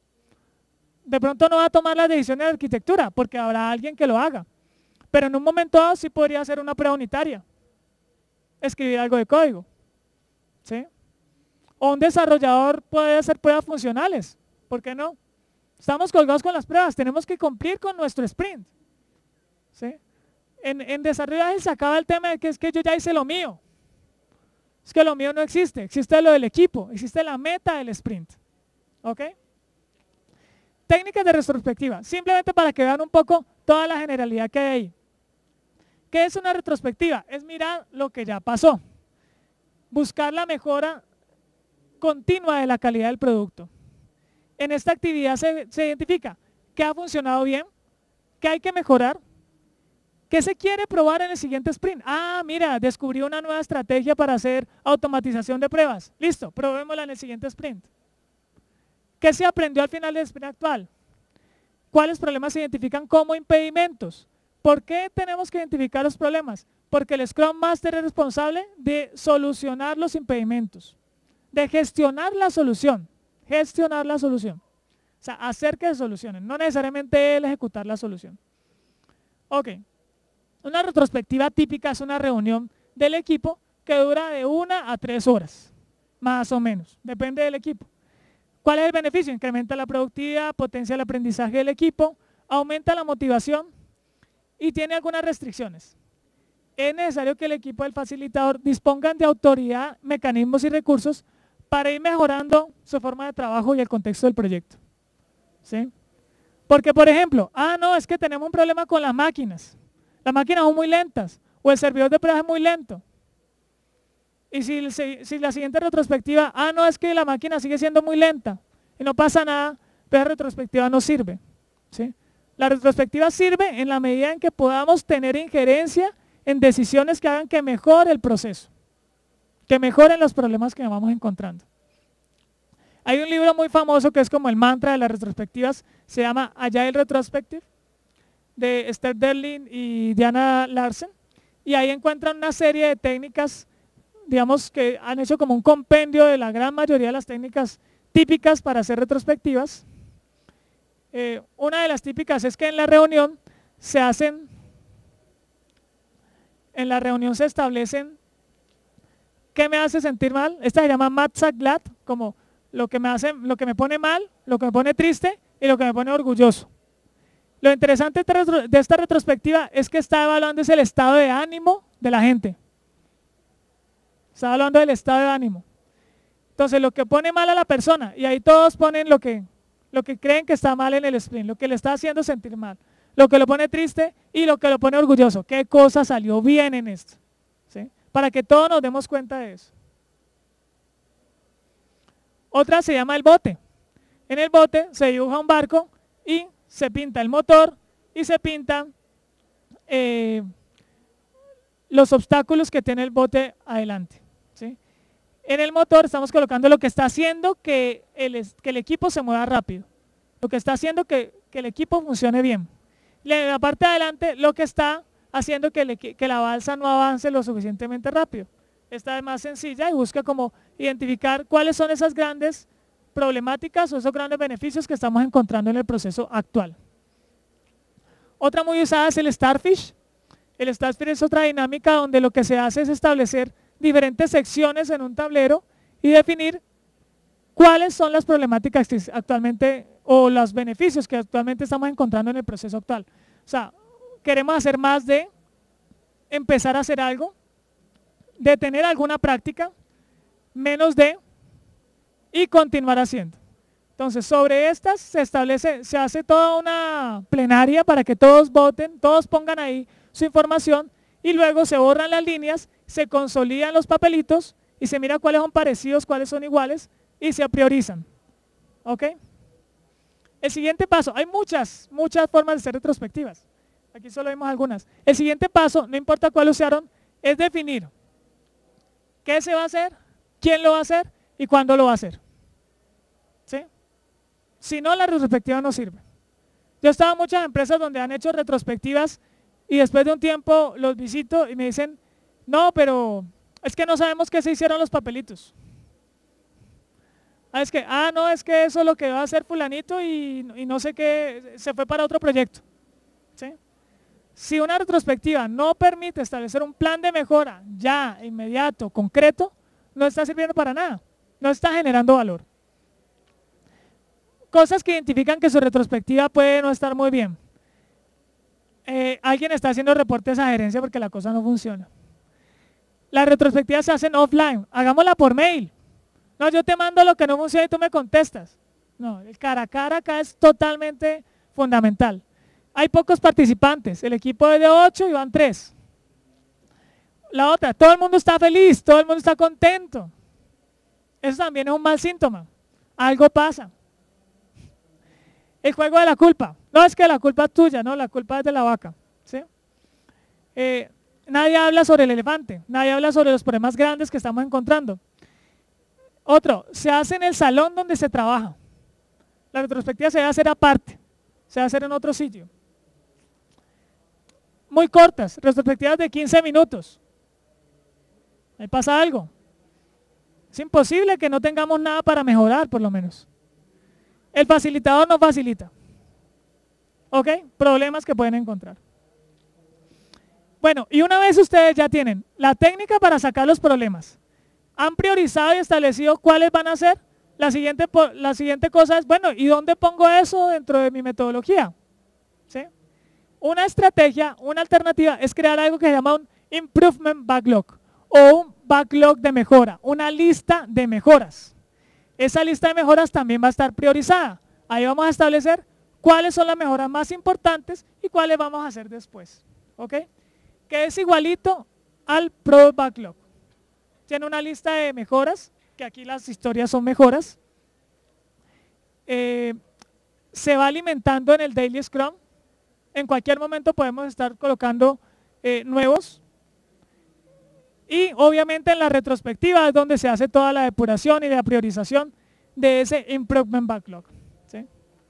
S1: De pronto no va a tomar las decisiones de arquitectura porque habrá alguien que lo haga. Pero en un momento dado sí podría hacer una prueba unitaria. Escribir algo de código. ¿Sí? O un desarrollador puede hacer pruebas funcionales. ¿Por qué no? Estamos colgados con las pruebas, tenemos que cumplir con nuestro sprint. ¿Sí? En desarrollo ágil se acaba el tema de que es que yo ya hice lo mío. Es que lo mío no existe, existe lo del equipo, existe la meta del sprint. ¿Ok? Técnicas de retrospectiva, simplemente para que vean un poco toda la generalidad que hay ahí. ¿Qué es una retrospectiva? Es mirar lo que ya pasó. Buscar la mejora continua de la calidad del producto. En esta actividad se identifica qué ha funcionado bien, qué hay que mejorar, qué se quiere probar en el siguiente sprint. Ah, mira, descubrí una nueva estrategia para hacer automatización de pruebas. Listo, probémosla en el siguiente sprint. ¿Qué se aprendió al final del sprint actual? ¿Cuáles problemas se identifican como impedimentos? ¿Por qué tenemos que identificar los problemas? Porque el Scrum Master es responsable de solucionar los impedimentos, de gestionar la solución. Gestionar la solución. O sea, hacer que se solucionen, no necesariamente él ejecutar la solución. Ok. Una retrospectiva típica es una reunión del equipo que dura de 1 a 3 horas, más o menos, depende del equipo. ¿Cuál es el beneficio? Incrementa la productividad, potencia el aprendizaje del equipo, aumenta la motivación y tiene algunas restricciones. Es necesario que el equipo del facilitador dispongan de autoridad, mecanismos y recursos para ir mejorando su forma de trabajo y el contexto del proyecto. ¿Sí? Porque, por ejemplo, no, es que tenemos un problema con las máquinas. Las máquinas son muy lentas o el servidor de pruebas es muy lento. Y si la siguiente retrospectiva, no, es que la máquina sigue siendo muy lenta y no pasa nada, pero la retrospectiva no sirve. ¿Sí? La retrospectiva sirve en la medida en que podamos tener injerencia en decisiones que hagan que mejore el proceso, que mejoren los problemas que vamos encontrando. Hay un libro muy famoso que es como el mantra de las retrospectivas, se llama Agile Retrospective, de Esther Derlin y Diana Larsen, y ahí encuentran una serie de técnicas, digamos que han hecho como un compendio de la gran mayoría de las técnicas típicas para hacer retrospectivas. Una de las típicas es que en la reunión se establecen qué me hace sentir mal. Esta se llama Matzak-Glad, como lo que me pone mal, lo que me pone triste y lo que me pone orgulloso. Lo interesante de esta retrospectiva es que está evaluando el estado de ánimo de la gente. Está hablando del estado de ánimo. Entonces, lo que pone mal a la persona, y ahí todos ponen lo que creen que está mal en el sprint, lo que le está haciendo sentir mal, lo que lo pone triste y lo que lo pone orgulloso. ¿Qué cosa salió bien en esto? ¿Sí? Para que todos nos demos cuenta de eso. Otra se llama el bote. En el bote se dibuja un barco y se pinta el motor y se pintan los obstáculos que tiene el bote adelante. ¿Sí? En el motor estamos colocando lo que está haciendo que el equipo se mueva rápido, lo que está haciendo que el equipo funcione bien. En la parte de adelante, lo que está haciendo que la balsa no avance lo suficientemente rápido. Esta es más sencilla y busca como identificar cuáles son esas grandes problemáticas o esos grandes beneficios que estamos encontrando en el proceso actual. Otra muy usada es el Starfish. El Starfish es otra dinámica donde lo que se hace es establecer diferentes secciones en un tablero y definir cuáles son las problemáticas que actualmente o los beneficios que actualmente estamos encontrando en el proceso actual. O sea, queremos hacer más de empezar a hacer algo, de tener alguna práctica, menos de y continuar haciendo. Entonces, sobre estas se hace toda una plenaria para que todos voten, todos pongan ahí su información y luego se borran las líneas, se consolidan los papelitos y se mira cuáles son parecidos, cuáles son iguales y se priorizan. ¿Ok? El siguiente paso, hay muchas formas de hacer retrospectivas. Aquí solo vemos algunas. El siguiente paso, no importa cuál usaron, es definir qué se va a hacer, quién lo va a hacer y cuándo lo va a hacer. ¿Sí? Si no, la retrospectiva no sirve. Yo he estado en muchas empresas donde han hecho retrospectivas y después de un tiempo los visito y me dicen, no, pero es que no sabemos qué se hicieron los papelitos. Es que eso es lo que va a hacer fulanito y no sé qué, se fue para otro proyecto. ¿Sí? Si una retrospectiva no permite establecer un plan de mejora ya, inmediato, concreto, no está sirviendo para nada, no está generando valor. Cosas que identifican que su retrospectiva puede no estar muy bien. Alguien está haciendo reportes a gerencia porque la cosa no funciona. Las retrospectivas se hacen offline, hagámosla por mail. No, yo te mando lo que no funciona y tú me contestas. No, el cara a cara acá es totalmente fundamental. Hay pocos participantes, el equipo es de 8 y van 3. La otra, todo el mundo está feliz, todo el mundo está contento. Eso también es un mal síntoma. Algo pasa. El juego de la culpa. No es que la culpa es tuya, no, la culpa es de la vaca. ¿Sí? Nadie habla sobre el elefante, nadie habla sobre los problemas grandes que estamos encontrando. Otro, se hace en el salón donde se trabaja. La retrospectiva se debe hacer aparte, se debe hacer en otro sitio. Muy cortas, retrospectivas de 15 minutos. Ahí pasa algo. Es imposible que no tengamos nada para mejorar, por lo menos. El facilitador no facilita. ¿Ok? Problemas que pueden encontrar. Bueno, y una vez ustedes ya tienen la técnica para sacar los problemas, han priorizado y establecido cuáles van a ser, la siguiente cosa es, bueno, ¿y dónde pongo eso dentro de mi metodología? ¿Sí? Una estrategia, una alternativa es crear algo que se llama un Improvement Backlog o un backlog de mejora, una lista de mejoras. Esa lista de mejoras también va a estar priorizada. Ahí vamos a establecer cuáles son las mejoras más importantes y cuáles vamos a hacer después. ¿Ok? Que es igualito al Product Backlog. Tiene una lista de mejoras, que aquí las historias son mejoras. Se va alimentando en el Daily Scrum. En cualquier momento podemos estar colocando nuevos. Y obviamente en la retrospectiva es donde se hace toda la depuración y la priorización de ese Improvement Backlog. ¿Sí?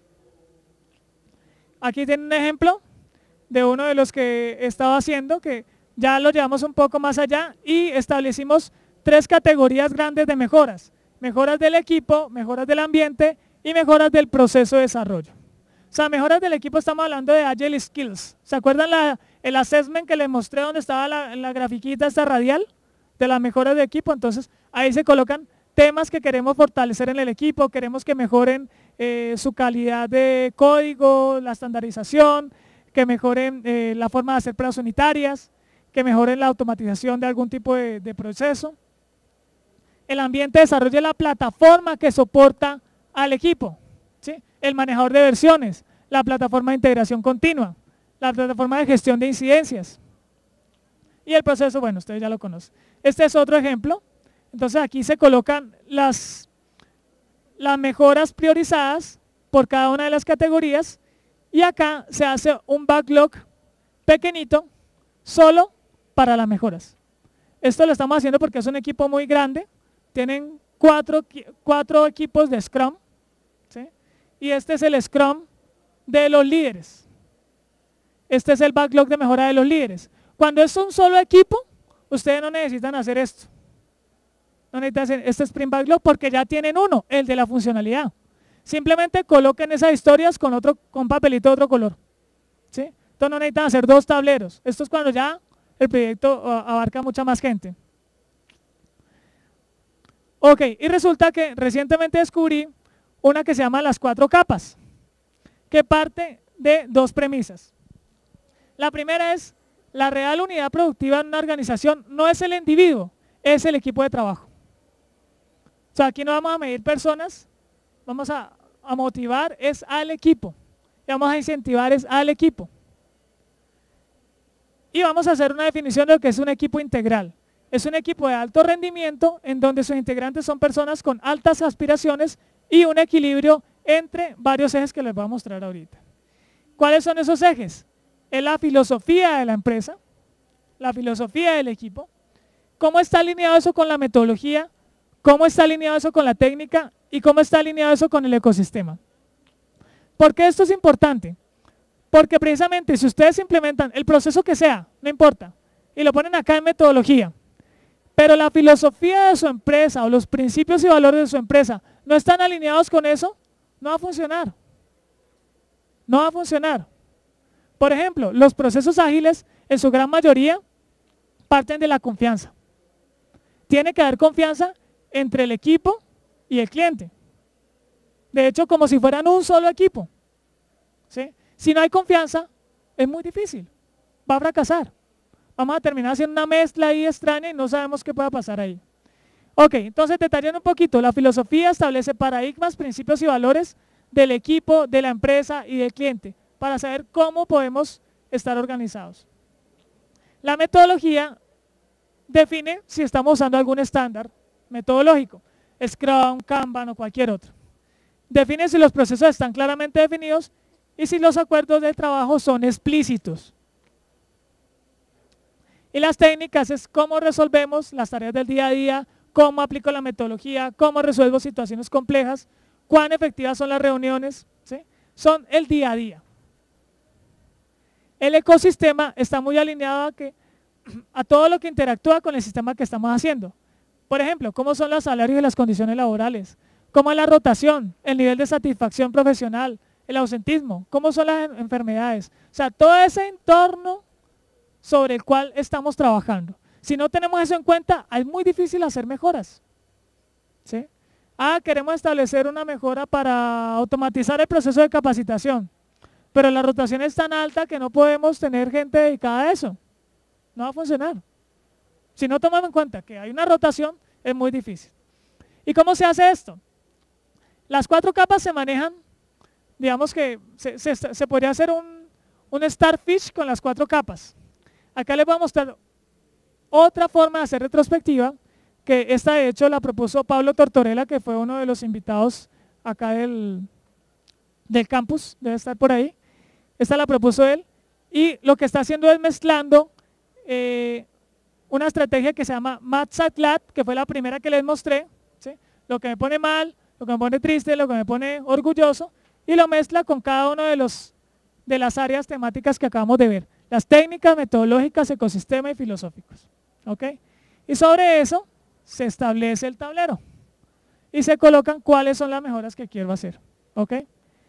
S1: Aquí tienen un ejemplo de uno de los que estaba haciendo, que ya lo llevamos un poco más allá y establecimos 3 categorías grandes de mejoras. Mejoras del equipo, mejoras del ambiente y mejoras del proceso de desarrollo. O sea, mejoras del equipo, estamos hablando de Agile Skills. ¿Se acuerdan el assessment que les mostré donde estaba la grafiquita esta radial de las mejoras de equipo? Entonces, ahí se colocan temas que queremos fortalecer en el equipo, queremos que mejoren su calidad de código, la estandarización, que mejoren la forma de hacer pruebas unitarias, que mejoren la automatización de algún tipo de proceso. El ambiente de desarrollo de la plataforma que soporta al equipo, ¿sí? El manejador de versiones, la plataforma de integración continua, la plataforma de gestión de incidencias. Y el proceso, bueno, ustedes ya lo conocen. Este es otro ejemplo. Entonces aquí se colocan las mejoras priorizadas por cada una de las categorías y acá se hace un backlog pequeñito solo para las mejoras. Esto lo estamos haciendo porque es un equipo muy grande, tienen cuatro equipos de Scrum, ¿sí? Y este es el Scrum de los líderes. Este es el backlog de mejora de los líderes. Cuando es un solo equipo, ustedes no necesitan hacer esto. No necesitan hacer este Sprint Backlog porque ya tienen uno, el de la funcionalidad. Simplemente coloquen esas historias con papelito de otro color, ¿sí? Entonces no necesitan hacer dos tableros. Esto es cuando ya el proyecto abarca mucha más gente. Ok, y resulta que recientemente descubrí una que se llama las 4 capas, que parte de 2 premisas. La primera es, la real unidad productiva en una organización no es el individuo, es el equipo de trabajo. O sea, aquí no vamos a medir personas, vamos a motivar es al equipo, y vamos a incentivar es al equipo. Y vamos a hacer una definición de lo que es un equipo integral. Es un equipo de alto rendimiento en donde sus integrantes son personas con altas aspiraciones y un equilibrio entre varios ejes que les voy a mostrar ahorita. ¿Cuáles son esos ejes? Es la filosofía de la empresa, la filosofía del equipo, cómo está alineado eso con la metodología, cómo está alineado eso con la técnica y cómo está alineado eso con el ecosistema. ¿Por qué esto es importante? Porque precisamente si ustedes implementan el proceso que sea, no importa, y lo ponen acá en metodología, pero la filosofía de su empresa o los principios y valores de su empresa no están alineados con eso, no va a funcionar. No va a funcionar. Por ejemplo, los procesos ágiles en su gran mayoría parten de la confianza. Tiene que haber confianza entre el equipo y el cliente. De hecho, como si fueran un solo equipo, ¿sí? Si no hay confianza, es muy difícil, va a fracasar. Vamos a terminar haciendo una mezcla ahí extraña y no sabemos qué pueda pasar ahí. Ok, entonces detallando un poquito, la filosofía establece paradigmas, principios y valores del equipo, de la empresa y del cliente, para saber cómo podemos estar organizados. La metodología define si estamos usando algún estándar metodológico, Scrum, Kanban o cualquier otro. Define si los procesos están claramente definidos y si los acuerdos de trabajo son explícitos. Y las técnicas es cómo resolvemos las tareas del día a día, cómo aplico la metodología, cómo resuelvo situaciones complejas, cuán efectivas son las reuniones, ¿sí? Son el día a día. El ecosistema está muy alineado a todo lo que interactúa con el sistema que estamos haciendo. Por ejemplo, cómo son los salarios y las condiciones laborales, cómo es la rotación, el nivel de satisfacción profesional, el ausentismo, cómo son las enfermedades. O sea, todo ese entorno sobre el cual estamos trabajando. Si no tenemos eso en cuenta, es muy difícil hacer mejoras, ¿sí? Queremos establecer una mejora para automatizar el proceso de capacitación, pero la rotación es tan alta que no podemos tener gente dedicada a eso. No va a funcionar. Si no tomamos en cuenta que hay una rotación, es muy difícil. ¿Y cómo se hace esto? Las 4 capas se manejan, digamos que se podría hacer un starfish con las 4 capas. Acá les voy a mostrar otra forma de hacer retrospectiva, que esta de hecho la propuso Pablo Tortorella, que fue uno de los invitados acá del campus, debe estar por ahí. Esta la propuso él y lo que está haciendo es mezclando una estrategia que se llama MATSATLAT, que fue la primera que les mostré, ¿sí? Lo que me pone mal, lo que me pone triste, lo que me pone orgulloso, y lo mezcla con cada uno de las áreas temáticas que acabamos de ver. Las técnicas, metodológicas, ecosistema y filosóficos. ¿Ok? Y sobre eso se establece el tablero y se colocan cuáles son las mejoras que quiero hacer. ¿Ok?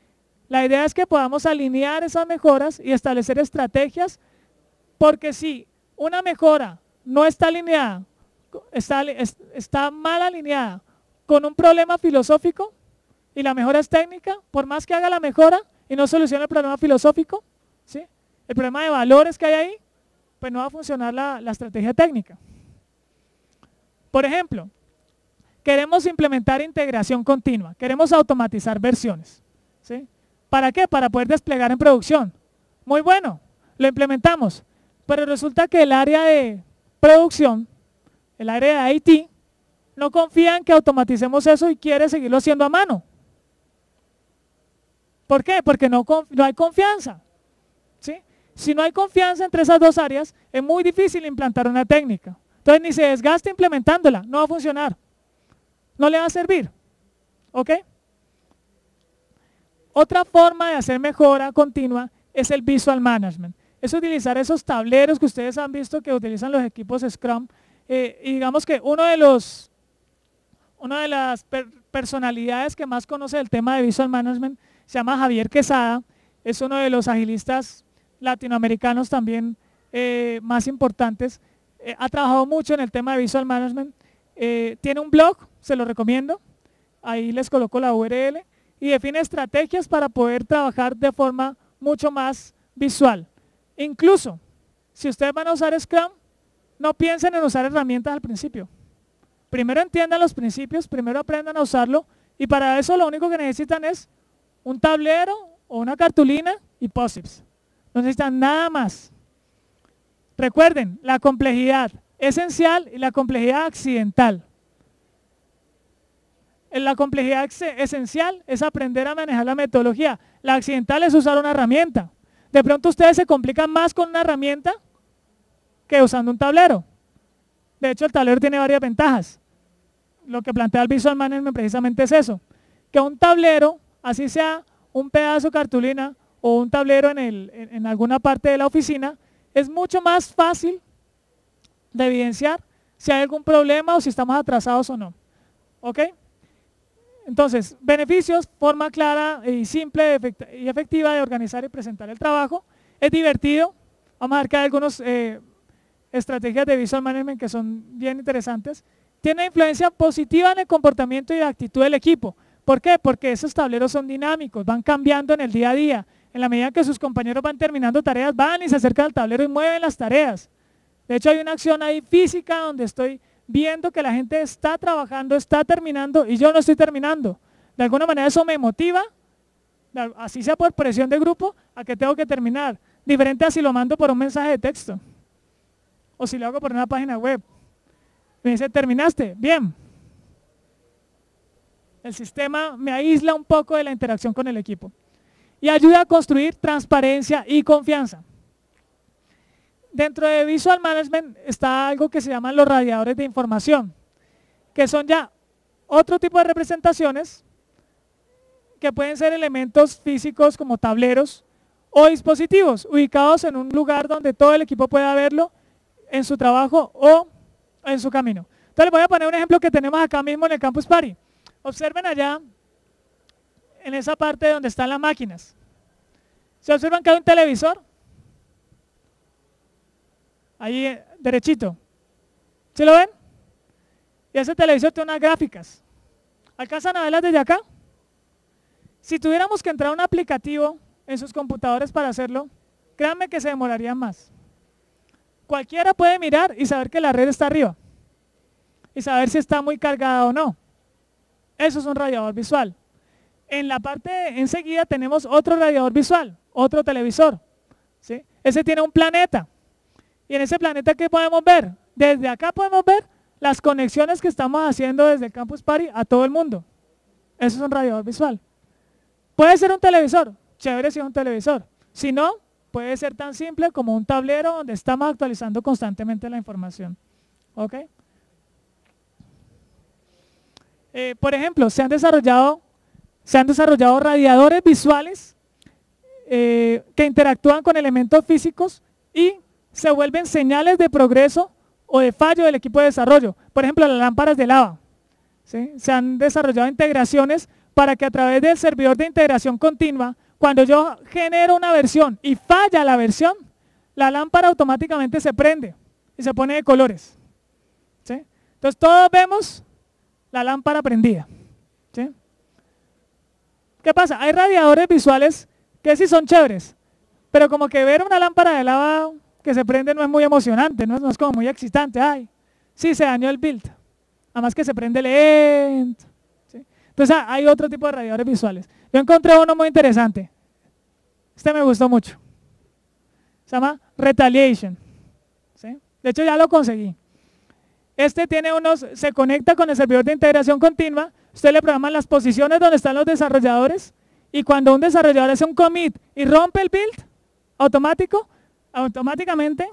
S1: La idea es que podamos alinear esas mejoras y establecer estrategias, porque si una mejora no está alineada, está mal alineada con un problema filosófico y la mejora es técnica, por más que haga la mejora y no solucione el problema filosófico, ¿sí? El problema de valores que hay ahí, pues no va a funcionar la estrategia técnica. Por ejemplo, queremos implementar integración continua, queremos automatizar versiones, ¿sí? ¿Para qué? Para poder desplegar en producción. Muy bueno, lo implementamos, pero resulta que el área de producción, el área de IT, no confía en que automaticemos eso y quiere seguirlo haciendo a mano. ¿Por qué? Porque no hay confianza, ¿sí? Si no hay confianza entre esas dos áreas, es muy difícil implantar una técnica. Entonces ni se desgaste implementándola, no va a funcionar, no le va a servir, ¿ok? Otra forma de hacer mejora continua es el Visual Management. Es utilizar esos tableros que ustedes han visto que utilizan los equipos Scrum. Y digamos que una de las personalidades que más conoce el tema de Visual Management se llama Javier Quesada. Es uno de los agilistas latinoamericanos también más importantes. Ha trabajado mucho en el tema de Visual Management. Tiene un blog, se lo recomiendo. Ahí les coloco la URL. Y define estrategias para poder trabajar de forma mucho más visual. Incluso, si ustedes van a usar Scrum, no piensen en usar herramientas al principio. Primero entiendan los principios, primero aprendan a usarlo, y para eso lo único que necesitan es un tablero o una cartulina y POSITs. No necesitan nada más. Recuerden, la complejidad esencial y la complejidad accidental. La complejidad esencial es aprender a manejar la metodología. La accidental es usar una herramienta. De pronto ustedes se complican más con una herramienta que usando un tablero. De hecho, el tablero tiene varias ventajas. Lo que plantea el Visual Management precisamente es eso. Que un tablero, así sea un pedazo de cartulina o un tablero en alguna parte de la oficina, es mucho más fácil de evidenciar si hay algún problema o si estamos atrasados o no. ¿Ok? Entonces, beneficios, forma clara y simple y efectiva de organizar y presentar el trabajo. Es divertido. Vamos a ver que hay algunas estrategias de Visual Management que son bien interesantes. Tiene influencia positiva en el comportamiento y actitud del equipo. ¿Por qué? Porque esos tableros son dinámicos, van cambiando en el día a día. En la medida que sus compañeros van terminando tareas, van y se acercan al tablero y mueven las tareas. De hecho, hay una acción ahí física donde estoy viendo que la gente está trabajando, está terminando y yo no estoy terminando. De alguna manera eso me motiva, así sea por presión de grupo, a que tengo que terminar. Diferente a si lo mando por un mensaje de texto o si lo hago por una página web. Me dice, ¿terminaste? Bien. El sistema me aísla un poco de la interacción con el equipo y ayuda a construir transparencia y confianza. Dentro de Visual Management está algo que se llaman los radiadores de información, que son ya otro tipo de representaciones que pueden ser elementos físicos como tableros o dispositivos ubicados en un lugar donde todo el equipo pueda verlo en su trabajo o en su camino. Entonces les voy a poner un ejemplo que tenemos acá mismo en el Campus Party. Observen allá en esa parte donde están las máquinas. ¿Se observan que hay un televisor? Ahí derechito. ¿Sí lo ven? Y ese televisor tiene unas gráficas. ¿Alcanzan a verlas desde acá? Si tuviéramos que entrar a un aplicativo en sus computadores para hacerlo, créanme que se demoraría más. Cualquiera puede mirar y saber que la red está arriba y saber si está muy cargada o no. Eso es un radiador visual. En la parte enseguida tenemos otro radiador visual, otro televisor, ¿sí? Ese tiene un planeta. Y en ese planeta, ¿qué podemos ver? Desde acá podemos ver las conexiones que estamos haciendo desde el Campus Party a todo el mundo. Eso es un radiador visual. Puede ser un televisor, chévere si es un televisor. Si no, puede ser tan simple como un tablero donde estamos actualizando constantemente la información. ¿Ok? Por ejemplo, se han desarrollado radiadores visuales que interactúan con elementos físicos y se vuelven señales de progreso o de fallo del equipo de desarrollo. Por ejemplo, las lámparas de lava. ¿Sí? Se han desarrollado integraciones para que a través del servidor de integración continua Cuando yo genero una versión y falla la versión, la lámpara automáticamente se prende y se pone de colores. ¿Sí? Entonces todos vemos la lámpara prendida. ¿Sí? ¿Qué pasa? Hay radiadores visuales que sí son chéveres, pero como que ver una lámpara de lava que se prende no es muy emocionante, no es como muy excitante. Ay, sí, se dañó el build. Además que se prende lento. ¿Sí? Entonces hay otro tipo de radiadores visuales. Yo encontré uno muy interesante. Este me gustó mucho. Se llama Retaliation. ¿Sí? De hecho ya lo conseguí. Este tiene se conecta con el servidor de integración continua. Usted le programa las posiciones donde están los desarrolladores y cuando un desarrollador hace un commit y rompe el build automáticamente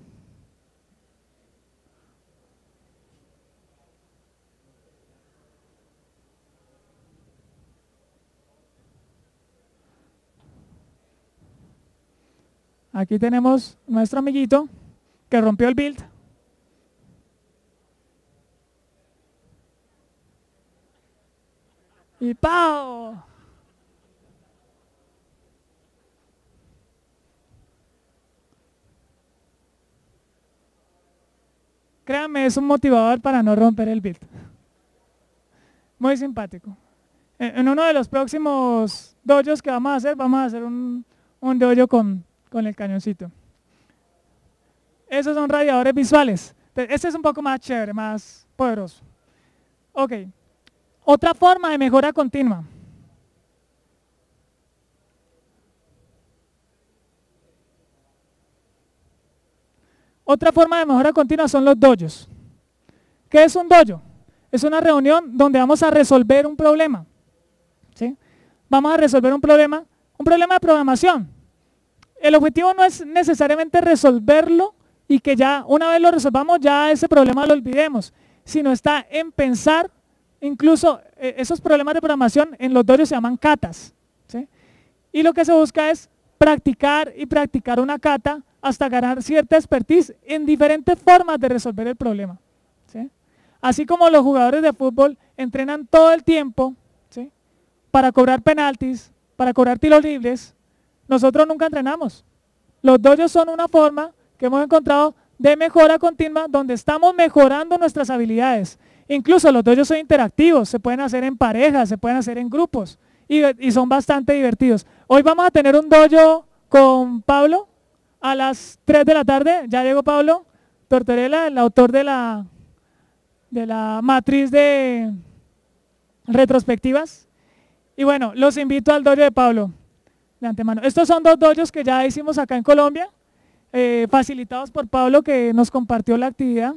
S1: aquí tenemos nuestro amiguito que rompió el build. Y ¡pau! Créanme, es un motivador para no romper el build. Muy simpático. En uno de los próximos dojos que vamos a hacer un dojo con el cañoncito. Esos son radiadores visuales. Este es un poco más chévere, más poderoso. Ok. Otra forma de mejora continua. Otra forma de mejora continua son los dojos. ¿Qué es un dojo? Es una reunión donde vamos a resolver un problema. ¿Sí? Vamos a resolver un problema de programación. El objetivo no es necesariamente resolverlo y que ya una vez lo resolvamos ya ese problema lo olvidemos, sino está en pensar, incluso esos problemas de programación en los dojos se llaman katas. ¿Sí? Y lo que se busca es practicar y practicar una kata hasta ganar cierta expertise en diferentes formas de resolver el problema. ¿Sí? Así como los jugadores de fútbol entrenan todo el tiempo, ¿sí?, para cobrar penaltis, para cobrar tiros libres, nosotros nunca entrenamos. Los dojos son una forma que hemos encontrado de mejora continua donde estamos mejorando nuestras habilidades. Incluso los dojos son interactivos, se pueden hacer en parejas, se pueden hacer en grupos y son bastante divertidos. Hoy vamos a tener un dojo con Pablo a las 3 de la tarde, ya llegó Pablo Tortorella, el autor de la matriz de retrospectivas. Y bueno, los invito al dojo de Pablo de antemano. Estos son dos dojos que ya hicimos acá en Colombia, facilitados por Pablo que nos compartió la actividad.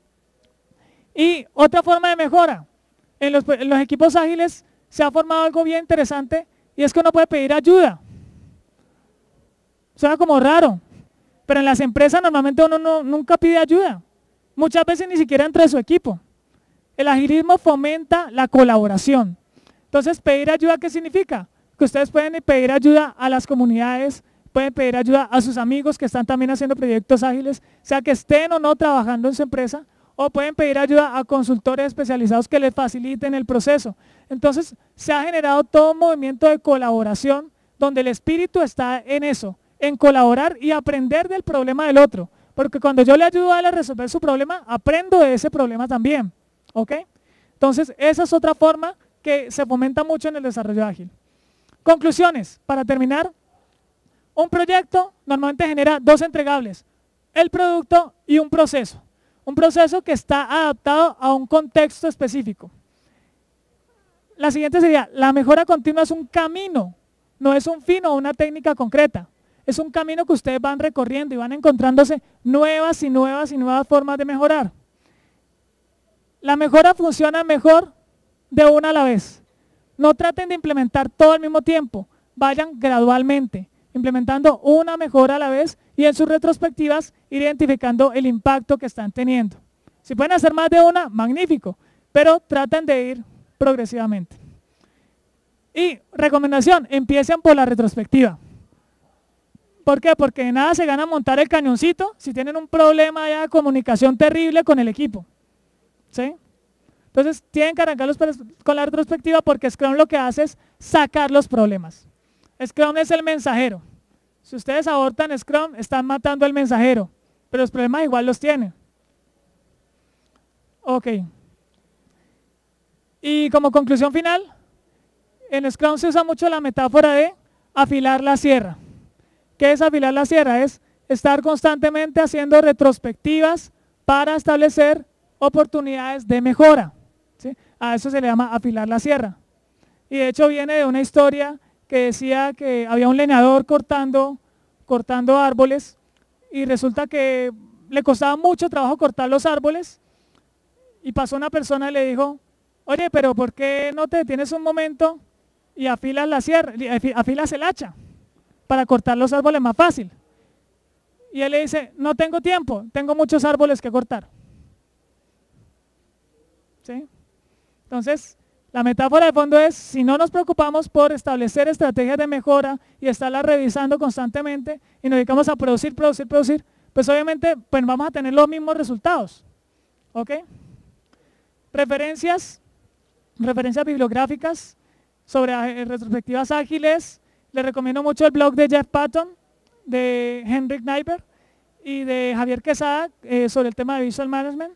S1: Y otra forma de mejora, en los equipos ágiles se ha formado algo bien interesante y es que uno puede pedir ayuda. Suena como raro, pero en las empresas normalmente uno nunca pide ayuda, muchas veces ni siquiera entre su equipo. El agilismo fomenta la colaboración. Entonces, pedir ayuda, ¿qué significa? Que ustedes pueden pedir ayuda a las comunidades, pueden pedir ayuda a sus amigos que están también haciendo proyectos ágiles, sea que estén o no trabajando en su empresa, o pueden pedir ayuda a consultores especializados que les faciliten el proceso. Entonces, se ha generado todo un movimiento de colaboración donde el espíritu está en eso, en colaborar y aprender del problema del otro. Porque cuando yo le ayudo a él a resolver su problema, aprendo de ese problema también. ¿Ok? Entonces, esa es otra forma que se fomenta mucho en el desarrollo ágil. Conclusiones, para terminar. Un proyecto normalmente genera dos entregables, el producto y un proceso. Un proceso que está adaptado a un contexto específico. La siguiente sería, la mejora continua es un camino, no es un fin o una técnica concreta. Es un camino que ustedes van recorriendo y van encontrándose nuevas y nuevas y nuevas formas de mejorar. La mejora funciona mejor de una a la vez. No traten de implementar todo al mismo tiempo, vayan gradualmente, implementando una mejora a la vez y en sus retrospectivas ir identificando el impacto que están teniendo. Si pueden hacer más de una, magnífico, pero traten de ir progresivamente. Y recomendación, empiecen por la retrospectiva. ¿Por qué? Porque de nada se gana montar el cañoncito si tienen un problema ya de comunicación terrible con el equipo. ¿Sí? Entonces tienen que arrancarlos con la retrospectiva porque Scrum lo que hace es sacar los problemas. Scrum es el mensajero. Si ustedes abortan Scrum, están matando al mensajero, pero los problemas igual los tienen. Ok. Y como conclusión final, en Scrum se usa mucho la metáfora de afilar la sierra. ¿Qué es afilar la sierra? Es estar constantemente haciendo retrospectivas para establecer oportunidades de mejora, ¿sí? A eso se le llama afilar la sierra. Y de hecho viene de una historia que decía que había un leñador cortando árboles y resulta que le costaba mucho trabajo cortar los árboles y pasó una persona y le dijo, oye, pero ¿por qué no te detienes un momento y afilas la sierra, afilas el hacha para cortar los árboles más fácil? Y él le dice, no tengo tiempo, tengo muchos árboles que cortar. ¿Sí? Entonces, la metáfora de fondo es, si no nos preocupamos por establecer estrategias de mejora y estarlas revisando constantemente y nos dedicamos a producir, pues obviamente pues vamos a tener los mismos resultados. ¿Ok? Referencias bibliográficas sobre retrospectivas ágiles. Les recomiendo mucho el blog de Jeff Patton, de Henrik Neiber y de Javier Quesada sobre el tema de Visual Management.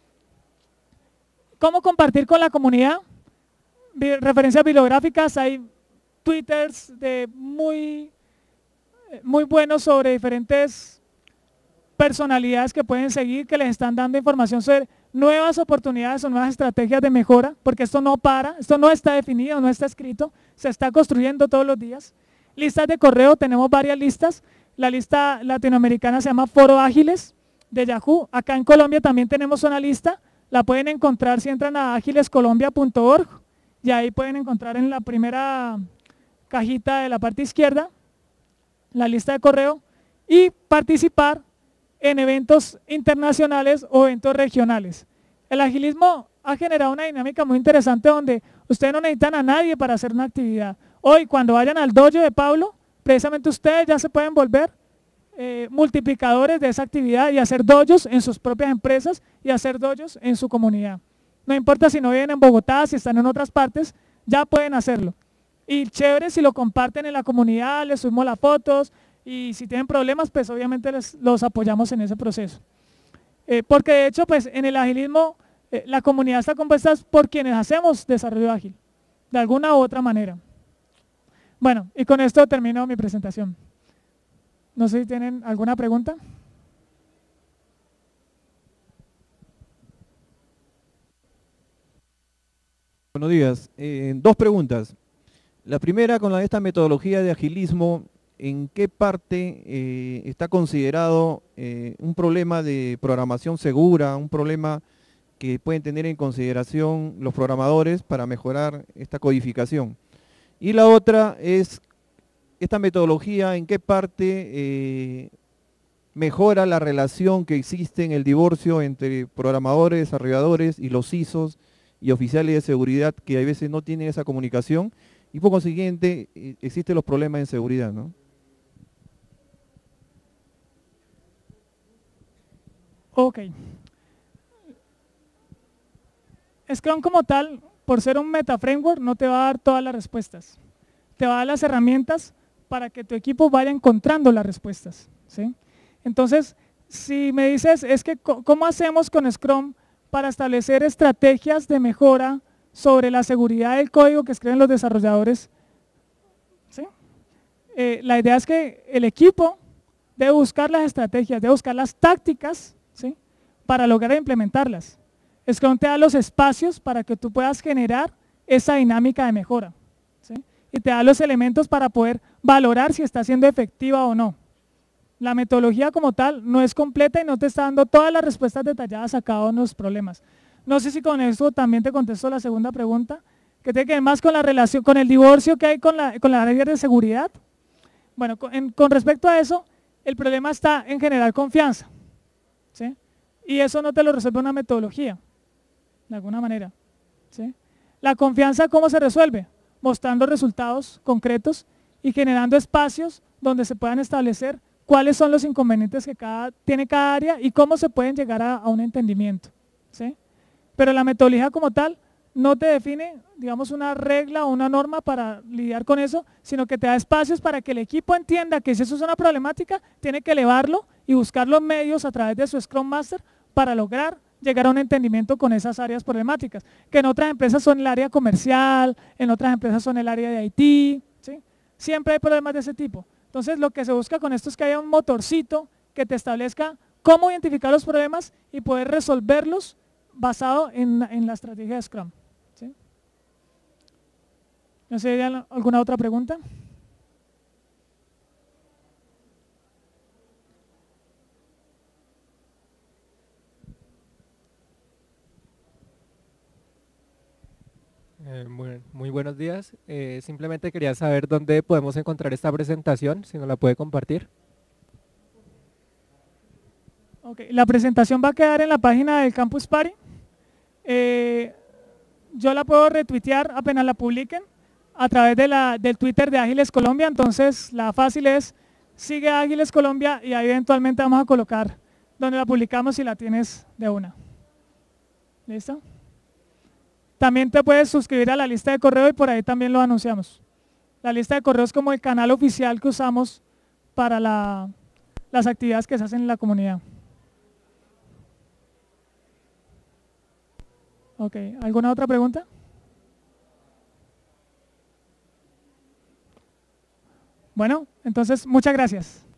S1: ¿Cómo compartir con la comunidad? Referencias bibliográficas, hay twitters de muy buenos sobre diferentes personalidades que pueden seguir, que les están dando información sobre nuevas oportunidades o nuevas estrategias de mejora, porque esto no para, esto no está definido, no está escrito, se está construyendo todos los días. Listas de correo, tenemos varias listas. La lista latinoamericana se llama Foro Ágiles de Yahoo. Acá en Colombia también tenemos una lista, la pueden encontrar si entran a agilescolombia.org y ahí pueden encontrar en la primera cajita de la parte izquierda la lista de correo y participar en eventos internacionales o eventos regionales. El agilismo ha generado una dinámica muy interesante donde ustedes no necesitan a nadie para hacer una actividad. Hoy, cuando vayan al dojo de Pablo, precisamente ustedes ya se pueden volver multiplicadores de esa actividad y hacer dojos en sus propias empresas y hacer dojos en su comunidad. No importa si no viven en Bogotá, si están en otras partes, ya pueden hacerlo. Y chévere si lo comparten en la comunidad, les subimos las fotos y si tienen problemas, pues obviamente los apoyamos en ese proceso. Porque de hecho, pues en el agilismo, la comunidad está compuesta por quienes hacemos desarrollo ágil, de alguna u otra manera. Bueno, y con esto termino mi presentación. No sé si tienen alguna pregunta.
S2: Buenos días. Dos preguntas. La primera, con esta metodología de agilismo, ¿en qué parte está considerado un problema de programación segura, un problema que pueden tener en consideración los programadores para mejorar esta codificación? Y la otra es, esta metodología, ¿en qué parte mejora la relación que existe en el divorcio entre programadores, desarrolladores y los CISOs y oficiales de seguridad que a veces no tienen esa comunicación y por consiguiente existen los problemas en seguridad, ¿no?
S1: Ok. Scrum como tal, por ser un meta framework, no te va a dar todas las respuestas. Te va a dar las herramientas para que tu equipo vaya encontrando las respuestas, ¿sí? Entonces, si me dices, es que ¿cómo hacemos con Scrum para establecer estrategias de mejora sobre la seguridad del código que escriben los desarrolladores? ¿Sí? La idea es que el equipo debe buscar las estrategias, debe buscar las tácticas, ¿sí?, para lograr implementarlas. Scrum te da los espacios para que tú puedas generar esa dinámica de mejora, ¿sí?, y te da los elementos para poder valorar si está siendo efectiva o no. La metodología como tal no es completa y no te está dando todas las respuestas detalladas a cada uno de los problemas. No sé si con eso también te contesto la segunda pregunta, que tiene que ver más con la relación, con el divorcio que hay con las reglas de seguridad. Bueno, con respecto a eso, el problema está en generar confianza, ¿sí?, y eso no te lo resuelve una metodología, de alguna manera, ¿sí? La confianza, ¿cómo se resuelve? Mostrando resultados concretos y generando espacios donde se puedan establecer cuáles son los inconvenientes que tiene cada área y cómo se pueden llegar a un entendimiento, ¿sí? Pero la metodología como tal no te define, digamos, una regla o una norma para lidiar con eso, sino que te da espacios para que el equipo entienda que si eso es una problemática, tiene que elevarlo y buscar los medios a través de su Scrum Master para lograr llegar a un entendimiento con esas áreas problemáticas, que en otras empresas son el área comercial, en otras empresas son el área de IT, ¿sí? Siempre hay problemas de ese tipo. Entonces, lo que se busca con esto es que haya un motorcito que te establezca cómo identificar los problemas y poder resolverlos basado en la estrategia de Scrum, ¿sí? No sé, ¿hay alguna otra pregunta?
S3: Muy buenos días. Simplemente quería saber dónde podemos encontrar esta presentación, si nos la puede compartir.
S1: Okay. La presentación va a quedar en la página del Campus Party. Yo la puedo retuitear apenas la publiquen a través del Twitter de Ágiles Colombia. Entonces, la fácil es sigue a Ágiles Colombia y ahí eventualmente vamos a colocar donde la publicamos si la tienes de una. ¿Listo? También te puedes suscribir a la lista de correo y por ahí también lo anunciamos. La lista de correo es como el canal oficial que usamos para las actividades que se hacen en la comunidad. Ok, ¿alguna otra pregunta? Bueno, entonces muchas gracias.